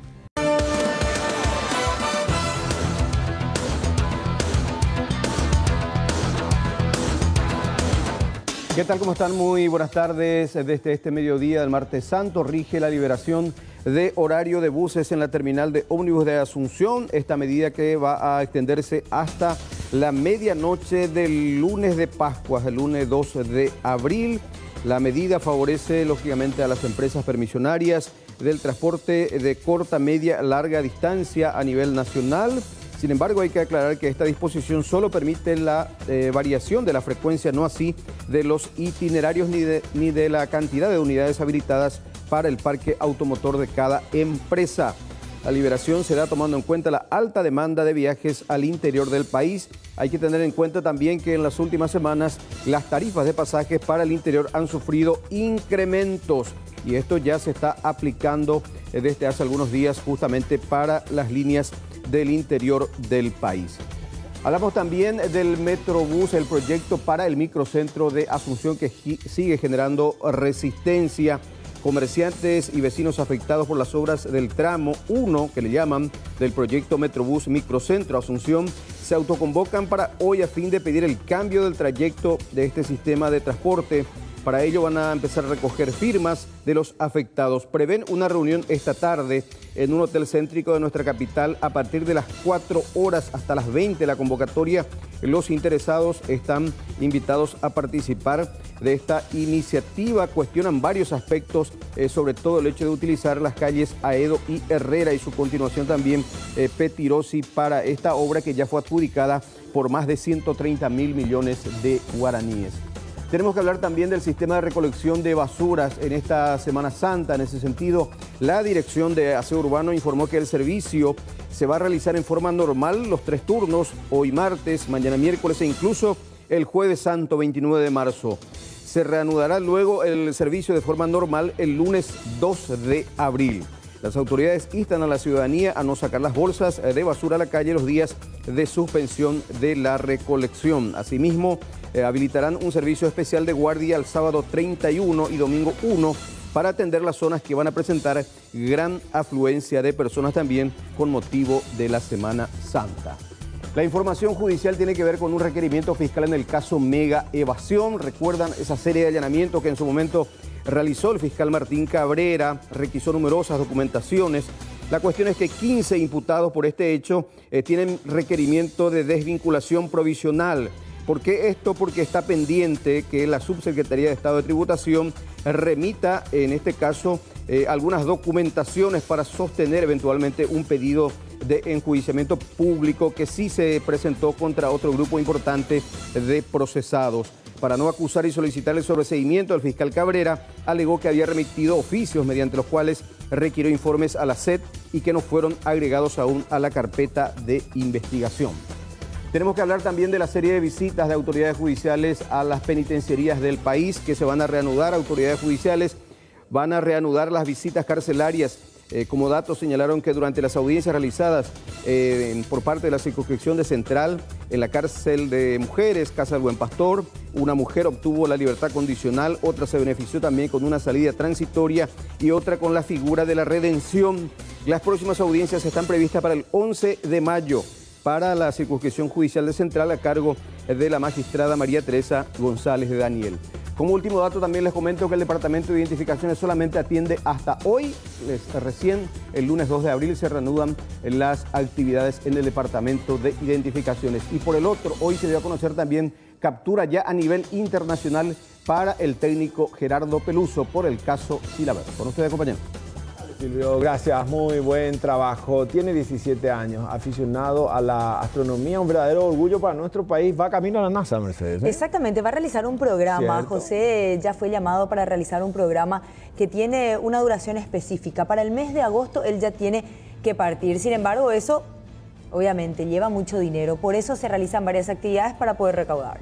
¿Qué tal? ¿Cómo están? Muy buenas tardes. Desde este mediodía del martes santo rige la liberación de horario de buses en la terminal de ómnibus de Asunción. Esta medida que va a extenderse hasta la medianoche del lunes de Pascua, el lunes 2 de abril. La medida favorece lógicamente a las empresas permisionarias del transporte de corta, media, larga distancia a nivel nacional. Sin embargo, hay que aclarar que esta disposición solo permite la variación de la frecuencia, no así de los itinerarios ni de la cantidad de unidades habilitadas para el parque automotor de cada empresa. La liberación se da tomando en cuenta la alta demanda de viajes al interior del país. Hay que tener en cuenta también que en las últimas semanas las tarifas de pasajes para el interior han sufrido incrementos, y esto ya se está aplicando desde hace algunos días justamente para las líneas del interior del país. Hablamos también del Metrobús, el proyecto para el microcentro de Asunción, que sigue generando resistencia. Comerciantes y vecinos afectados por las obras del tramo 1, que le llaman, del proyecto Metrobús Microcentro Asunción, se autoconvocan para hoy a fin de pedir el cambio del trayecto de este sistema de transporte. Para ello van a empezar a recoger firmas de los afectados. Prevén una reunión esta tarde en un hotel céntrico de nuestra capital a partir de las 4 horas hasta las 20 la convocatoria. Los interesados están invitados a participar de esta iniciativa. Cuestionan varios aspectos, sobre todo el hecho de utilizar las calles Aedo y Herrera y su continuación también Petirosi para esta obra que ya fue adjudicada por más de 130.000 millones de guaraníes. Tenemos que hablar también del sistema de recolección de basuras en esta Semana Santa. En ese sentido, la Dirección de Aseo Urbano informó que el servicio se va a realizar en forma normal los 3 turnos, hoy martes, mañana miércoles e incluso el jueves santo 29 de marzo. Se reanudará luego el servicio de forma normal el lunes 2 de abril. Las autoridades instan a la ciudadanía a no sacar las bolsas de basura a la calle los días de suspensión de la recolección. Asimismo, habilitarán un servicio especial de guardia el sábado 31 y domingo 1 para atender las zonas que van a presentar gran afluencia de personas también con motivo de la Semana Santa. La información judicial tiene que ver con un requerimiento fiscal en el caso Mega Evasión. Recuerdan esa serie de allanamientos que en su momento realizó el fiscal Martín Cabrera, requisó numerosas documentaciones. La cuestión es que 15 imputados por este hecho tienen requerimiento de desvinculación provisional. ¿Por qué esto? Porque está pendiente que la Subsecretaría de Estado de Tributación remita, en este caso, algunas documentaciones para sostener eventualmente un pedido de enjuiciamiento público que sí se presentó contra otro grupo importante de procesados. Para no acusar y solicitar el sobreseimiento, el fiscal Cabrera alegó que había remitido oficios mediante los cuales requirió informes a la SED y que no fueron agregados aún a la carpeta de investigación. Tenemos que hablar también de la serie de visitas de autoridades judiciales a las penitenciarías del país que se van a reanudar. Autoridades judiciales van a reanudar las visitas carcelarias. Como datos señalaron que durante las audiencias realizadas por parte de la circunscripción de Central, en la cárcel de mujeres, Casa del Buen Pastor, una mujer obtuvo la libertad condicional, otra se benefició también con una salida transitoria y otra con la figura de la redención. Las próximas audiencias están previstas para el 11 de mayo para la circunscripción judicial de Central a cargo de la magistrada María Teresa González de Daniel. Como último dato también les comento que el Departamento de Identificaciones solamente atiende hasta hoy. Recién el lunes 2 de abril se reanudan las actividades en el Departamento de Identificaciones. Y por el otro, hoy se dio a conocer también captura ya a nivel internacional para el técnico Gerardo Peluso por el caso Silaber. Con ustedes, compañero. Silvio, gracias, muy buen trabajo. Tiene 17 años, aficionado a la astronomía, un verdadero orgullo para nuestro país. Va camino a la NASA, Mercedes. Exactamente, va a realizar un programa. Cierto. José ya fue llamado para realizar un programa que tiene una duración específica. Para el mes de agosto él ya tiene que partir. Sin embargo, eso obviamente lleva mucho dinero. Por eso se realizan varias actividades para poder recaudar.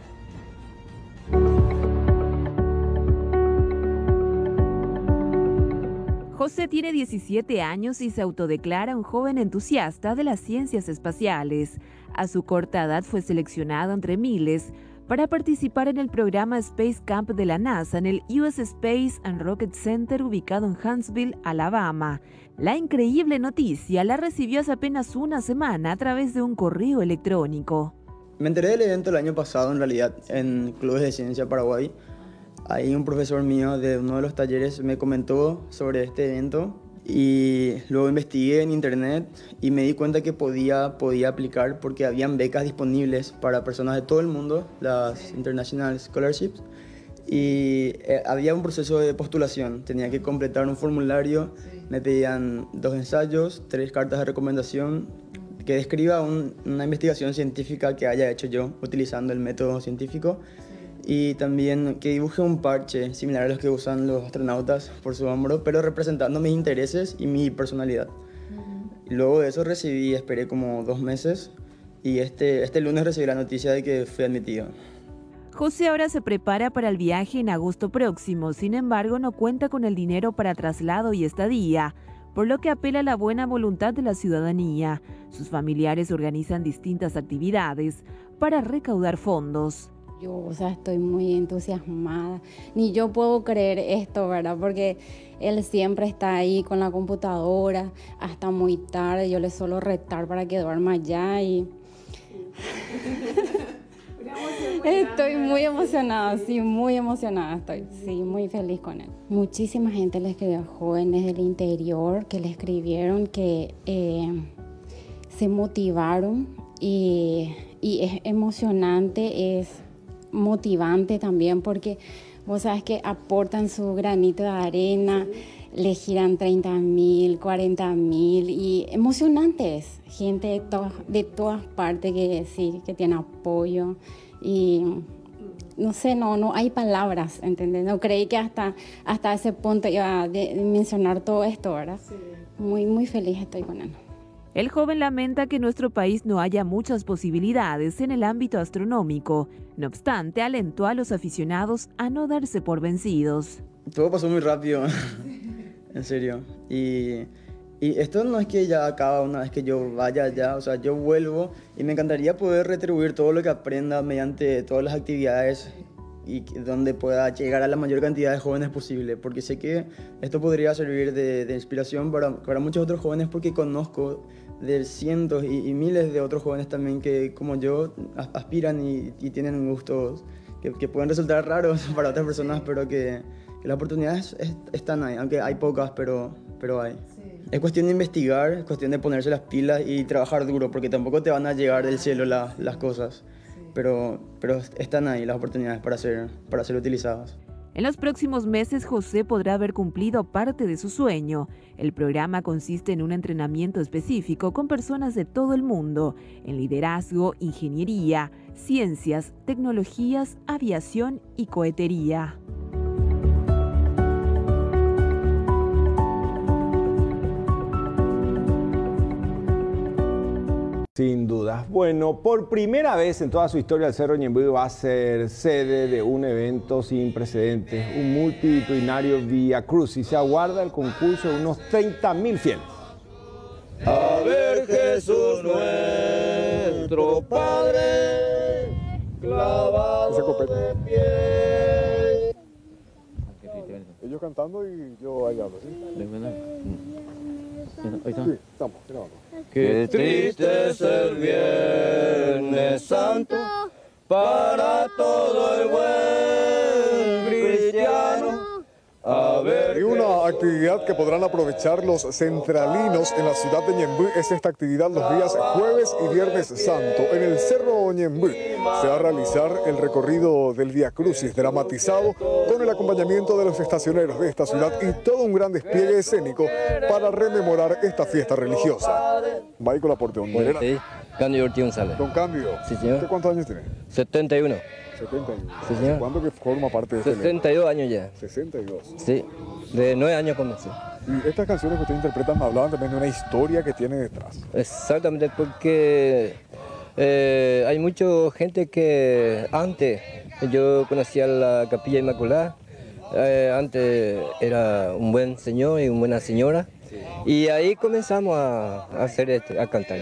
José tiene 17 años y se autodeclara un joven entusiasta de las ciencias espaciales. A su corta edad fue seleccionado entre miles para participar en el programa Space Camp de la NASA en el US Space and Rocket Center ubicado en Huntsville, Alabama. La increíble noticia la recibió hace apenas una semana a través de un correo electrónico. Me enteré del evento el año pasado, en realidad, en Clubes de Ciencia Paraguay. Ahí un profesor mío de uno de los talleres me comentó sobre este evento y luego investigué en internet y me di cuenta que podía aplicar porque habían becas disponibles para personas de todo el mundo, las International Scholarships, y había un proceso de postulación. Tenía que completar un formulario, me pedían 2 ensayos, 3 cartas de recomendación que describa una investigación científica que haya hecho yo utilizando el método científico, y también que dibuje un parche similar a los que usan los astronautas por su hombro, pero representando mis intereses y mi personalidad. Y luego de eso esperé como 2 meses y este lunes recibí la noticia de que fui admitido. José ahora se prepara para el viaje en agosto próximo, sin embargo no cuenta con el dinero para traslado y estadía, por lo que apela a la buena voluntad de la ciudadanía. Sus familiares organizan distintas actividades para recaudar fondos. Yo, estoy muy entusiasmada. Ni yo puedo creer esto, ¿verdad? Porque él siempre está ahí con la computadora hasta muy tarde. Yo le suelo retar para que duerma allá y... Estoy muy emocionada, sí, muy emocionada estoy. Sí, muy feliz con él. Muchísima gente le escribió, jóvenes del interior que le escribieron, que se motivaron y es emocionante, es motivante también porque vos sabes que aportan su granito de arena, le giran 30.000, 40.000 y emocionantes, gente de todas partes que decir que tiene apoyo y no sé, no hay palabras, ¿entendés? No creí que hasta ese punto iba a mencionar todo esto, ¿verdad? Sí. Muy feliz estoy con él. El joven lamenta que en nuestro país no haya muchas posibilidades en el ámbito astronómico. No obstante, alentó a los aficionados a no darse por vencidos. Todo pasó muy rápido, en serio. Y esto no es que ya acaba una vez que yo vaya allá, o sea, yo vuelvo y me encantaría poder retribuir todo lo que aprenda mediante todas las actividades y donde pueda llegar a la mayor cantidad de jóvenes posible, porque sé que esto podría servir de inspiración para muchos otros jóvenes, porque conozco de cientos y miles de otros jóvenes también que, como yo, aspiran y tienen gustos que pueden resultar raros para otras personas, pero que las oportunidades están ahí, aunque hay pocas, pero hay. Sí. Es cuestión de investigar, es cuestión de ponerse las pilas y trabajar duro, porque tampoco te van a llegar del cielo las cosas. Pero están ahí las oportunidades para ser utilizadas. En los próximos meses, José podrá haber cumplido parte de su sueño. El programa consiste en un entrenamiento específico con personas de todo el mundo, en liderazgo, ingeniería, ciencias, tecnologías, aviación y cohetería. Sin dudas. Bueno, por primera vez en toda su historia el Cerro Ñemby va a ser sede de un evento sin precedentes, un multitudinario Vía Cruz, y se aguarda el concurso de unos 30.000 fieles. A ver, Jesús nuestro Padre, clavado de pie. Ellos cantando y yo ahí hablo, ¿sí? Sí, estamos grabando. Qué triste es el Viernes Santo para todo el buen cristiano. Y una actividad que podrán aprovechar los centralinos en la ciudad de Ñemby es esta actividad los días jueves y viernes santo. En el Cerro Ñemby se va a realizar el recorrido del Vía Crucis dramatizado con el acompañamiento de los estacioneros de esta ciudad y todo un gran despliegue escénico para rememorar esta fiesta religiosa. Va con la porte bueno, sí. Cambio Ortiz González. ¿Con Cambio? Sí, señor. ¿Usted cuántos años tiene? 71. 71. Sí, señor. ¿Cuándo que forma parte de este 62 años ya. 62. Sí, de 9 años comencé. Y estas canciones que usted interpreta me hablaban también de una historia que tiene detrás. Exactamente, porque hay mucha gente que antes yo conocía la Capilla Inmaculada, antes era un buen señor y una buena señora, sí. Y ahí comenzamos a hacer a cantar.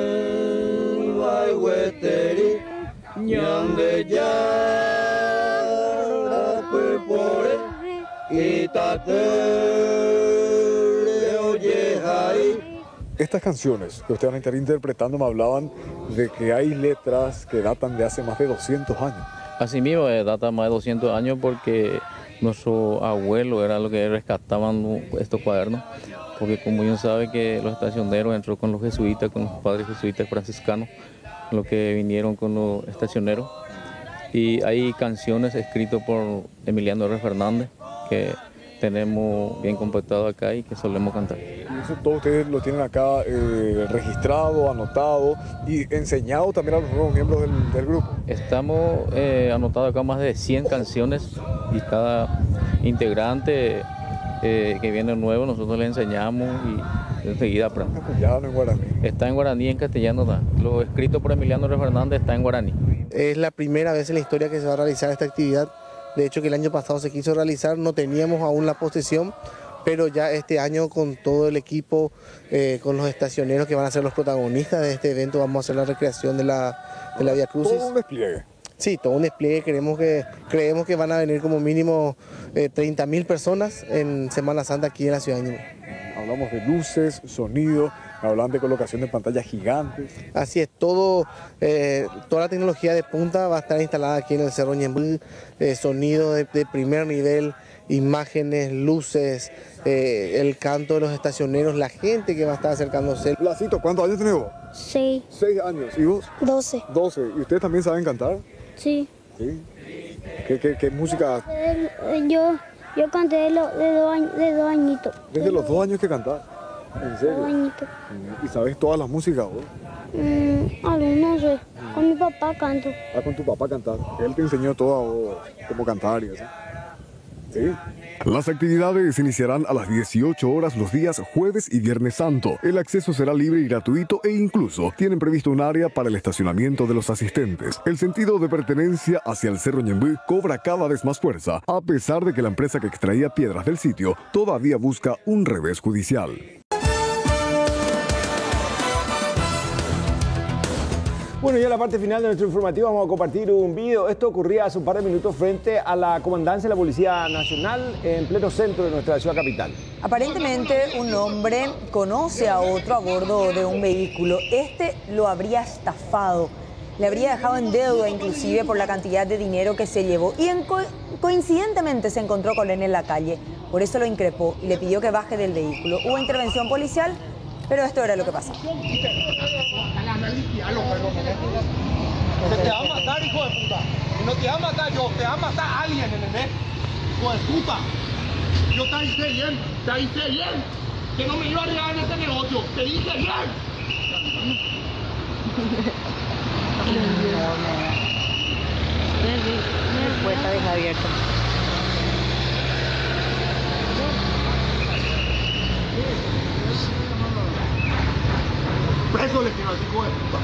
Estas canciones que ustedes van a estar interpretando me hablaban de que hay letras que datan de hace más de 200 años. Así mismo, data más de 200 años porque nuestro abuelo era lo que rescataban estos cuadernos, porque como bien sabe que los estacioneros entró con los jesuitas, con los padres jesuitas franciscanos, los que vinieron con los estacioneros, y hay canciones escritas por Emiliano R. Fernández que tenemos bien compactado acá y que solemos cantar. Y eso todo ustedes lo tienen acá registrado, anotado y enseñado también a los nuevos miembros del grupo. Estamos anotados acá más de 100 canciones y cada integrante que viene nuevo nosotros le enseñamos y enseguida aprende. ¿En castellano, en guaraní? Está en guaraní, en castellano. Lo escrito por Emiliano R. Fernández está en guaraní. Es la primera vez en la historia que se va a realizar esta actividad. De hecho, que el año pasado se quiso realizar, no teníamos aún la posesión, pero ya este año con todo el equipo, con los estacioneros que van a ser los protagonistas de este evento, vamos a hacer la recreación de la Vía Crucis. Todo un despliegue. Sí, todo un despliegue. Creemos que van a venir como mínimo 30.000 personas en Semana Santa aquí en la ciudad de Ñemby. Hablamos de luces, sonido, hablan de colocación de pantallas gigantes. Así es, toda la tecnología de punta va a estar instalada aquí en el Cerro Ñemby, sonido de primer nivel, imágenes, luces, el canto de los estacioneros, la gente que va a estar acercándose. Lacito, ¿cuántos años tenés vos? 6. 6 años. ¿Y vos? 12. 12. ¿Y ustedes también saben cantar? Sí. ¿Sí? ¿Qué música? Yo canté de 2 añitos. ¿Desde los 2 años que cantás? ¿En serio? 2 añitos. ¿Y sabes todas las músicas vos? Algunos, no sé. Con mi papá canto. Ah, con tu papá cantar. Él te enseñó todo cómo cantar y eso. Sí. Las actividades iniciarán a las 18 horas los días jueves y viernes santo. El acceso será libre y gratuito e incluso tienen previsto un área para el estacionamiento de los asistentes. El sentido de pertenencia hacia el Cerro Ñembú cobra cada vez más fuerza, a pesar de que la empresa que extraía piedras del sitio todavía busca un revés judicial. Bueno, ya en la parte final de nuestro informativo vamos a compartir un video. Esto ocurría hace un par de minutos frente a la comandancia de la Policía Nacional en pleno centro de nuestra ciudad capital. Aparentemente un hombre conoce a otro a bordo de un vehículo. Este lo habría estafado, le habría dejado en deuda inclusive por la cantidad de dinero que se llevó y coincidentemente se encontró con él en la calle. Por eso lo increpó y le pidió que baje del vehículo. Hubo intervención policial, pero esto era lo que pasó. Se te va a matar, hijo de puta. Y no te va a matar yo, te va a matar alguien, ¿entendés? Hijo de puta. Yo te hice bien, que no me iba a arriesgar en este negocio. Te dije bien. Puerta desabierta. Preso le quiero decir, hijo de puta.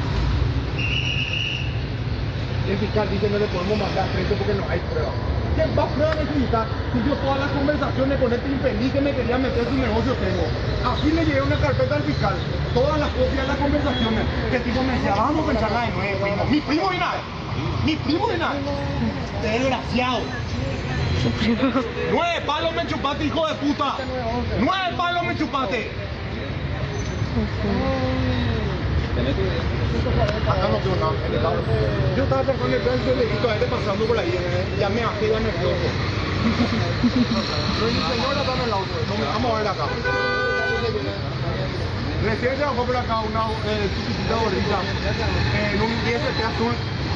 El fiscal dice no le podemos mandar preso porque no hay prueba. ¿Qué más prueba necesita? Si yo todas las conversaciones con este infeliz que me quería meter su negocio tengo. Así le llevé una carpeta al fiscal. Todas las copias de las conversaciones. Que el tipo me decía, vamos a pensarla de nuevo, primo. Mi primo viene a ver. Mi primo viene a ver. Desgraciado. 9 palos me chupaste, hijo de puta. 9 palos me chupaste. Acá no tengo nada. Yo estaba pasando el tránsito de delito a él pasando por ahí. Ya me bajé, ya nervioso. Mi señora está en el auto. Vamos a ver acá. Recién se bajó por acá una chiquitita gorrita en un 10 azul.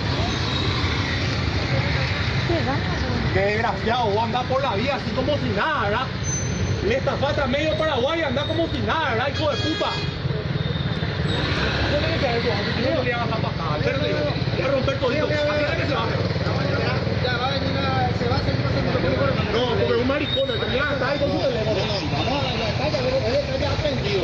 Qué desgraciado, vos andás por la vía así como si nada, ¿verdad? Le estafaste a medio Paraguay y andás como si nada, ¿verdad, hijo de puta? ¿Qué tiene que hacer eso? No le hagas a pasar, voy a romper todito. Así es que se baje. Ya va a venir se va a seguir haciendo. No, porque es un maricón, el que está ahí con su teléfono. Vamos a la calle, él ya ha aprendido.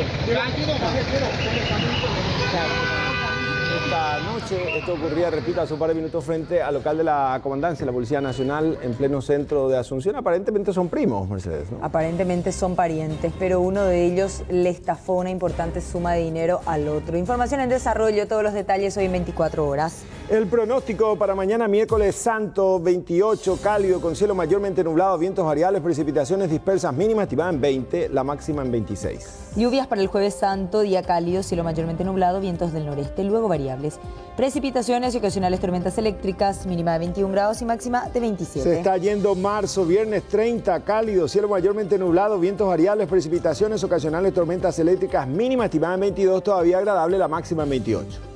Esta noche, esto ocurría, repito, hace un par de minutos frente al local de la comandancia de la Policía Nacional en pleno centro de Asunción. Aparentemente son primos, Mercedes, ¿no? Aparentemente son parientes, pero uno de ellos le estafó una importante suma de dinero al otro. Información en desarrollo, todos los detalles hoy en 24 horas. El pronóstico para mañana miércoles santo, 28, cálido, con cielo mayormente nublado, vientos variables, precipitaciones dispersas mínimas estimadas en 20, la máxima en 26. Lluvias para el jueves santo, día cálido, cielo mayormente nublado, vientos del noreste, luego variables. Precipitaciones y ocasionales tormentas eléctricas, mínima de 21 grados y máxima de 27. Se está yendo marzo, viernes 30, cálido, cielo mayormente nublado, vientos variables, precipitaciones, ocasionales tormentas eléctricas, mínima estimada en 22, todavía agradable, la máxima en 28.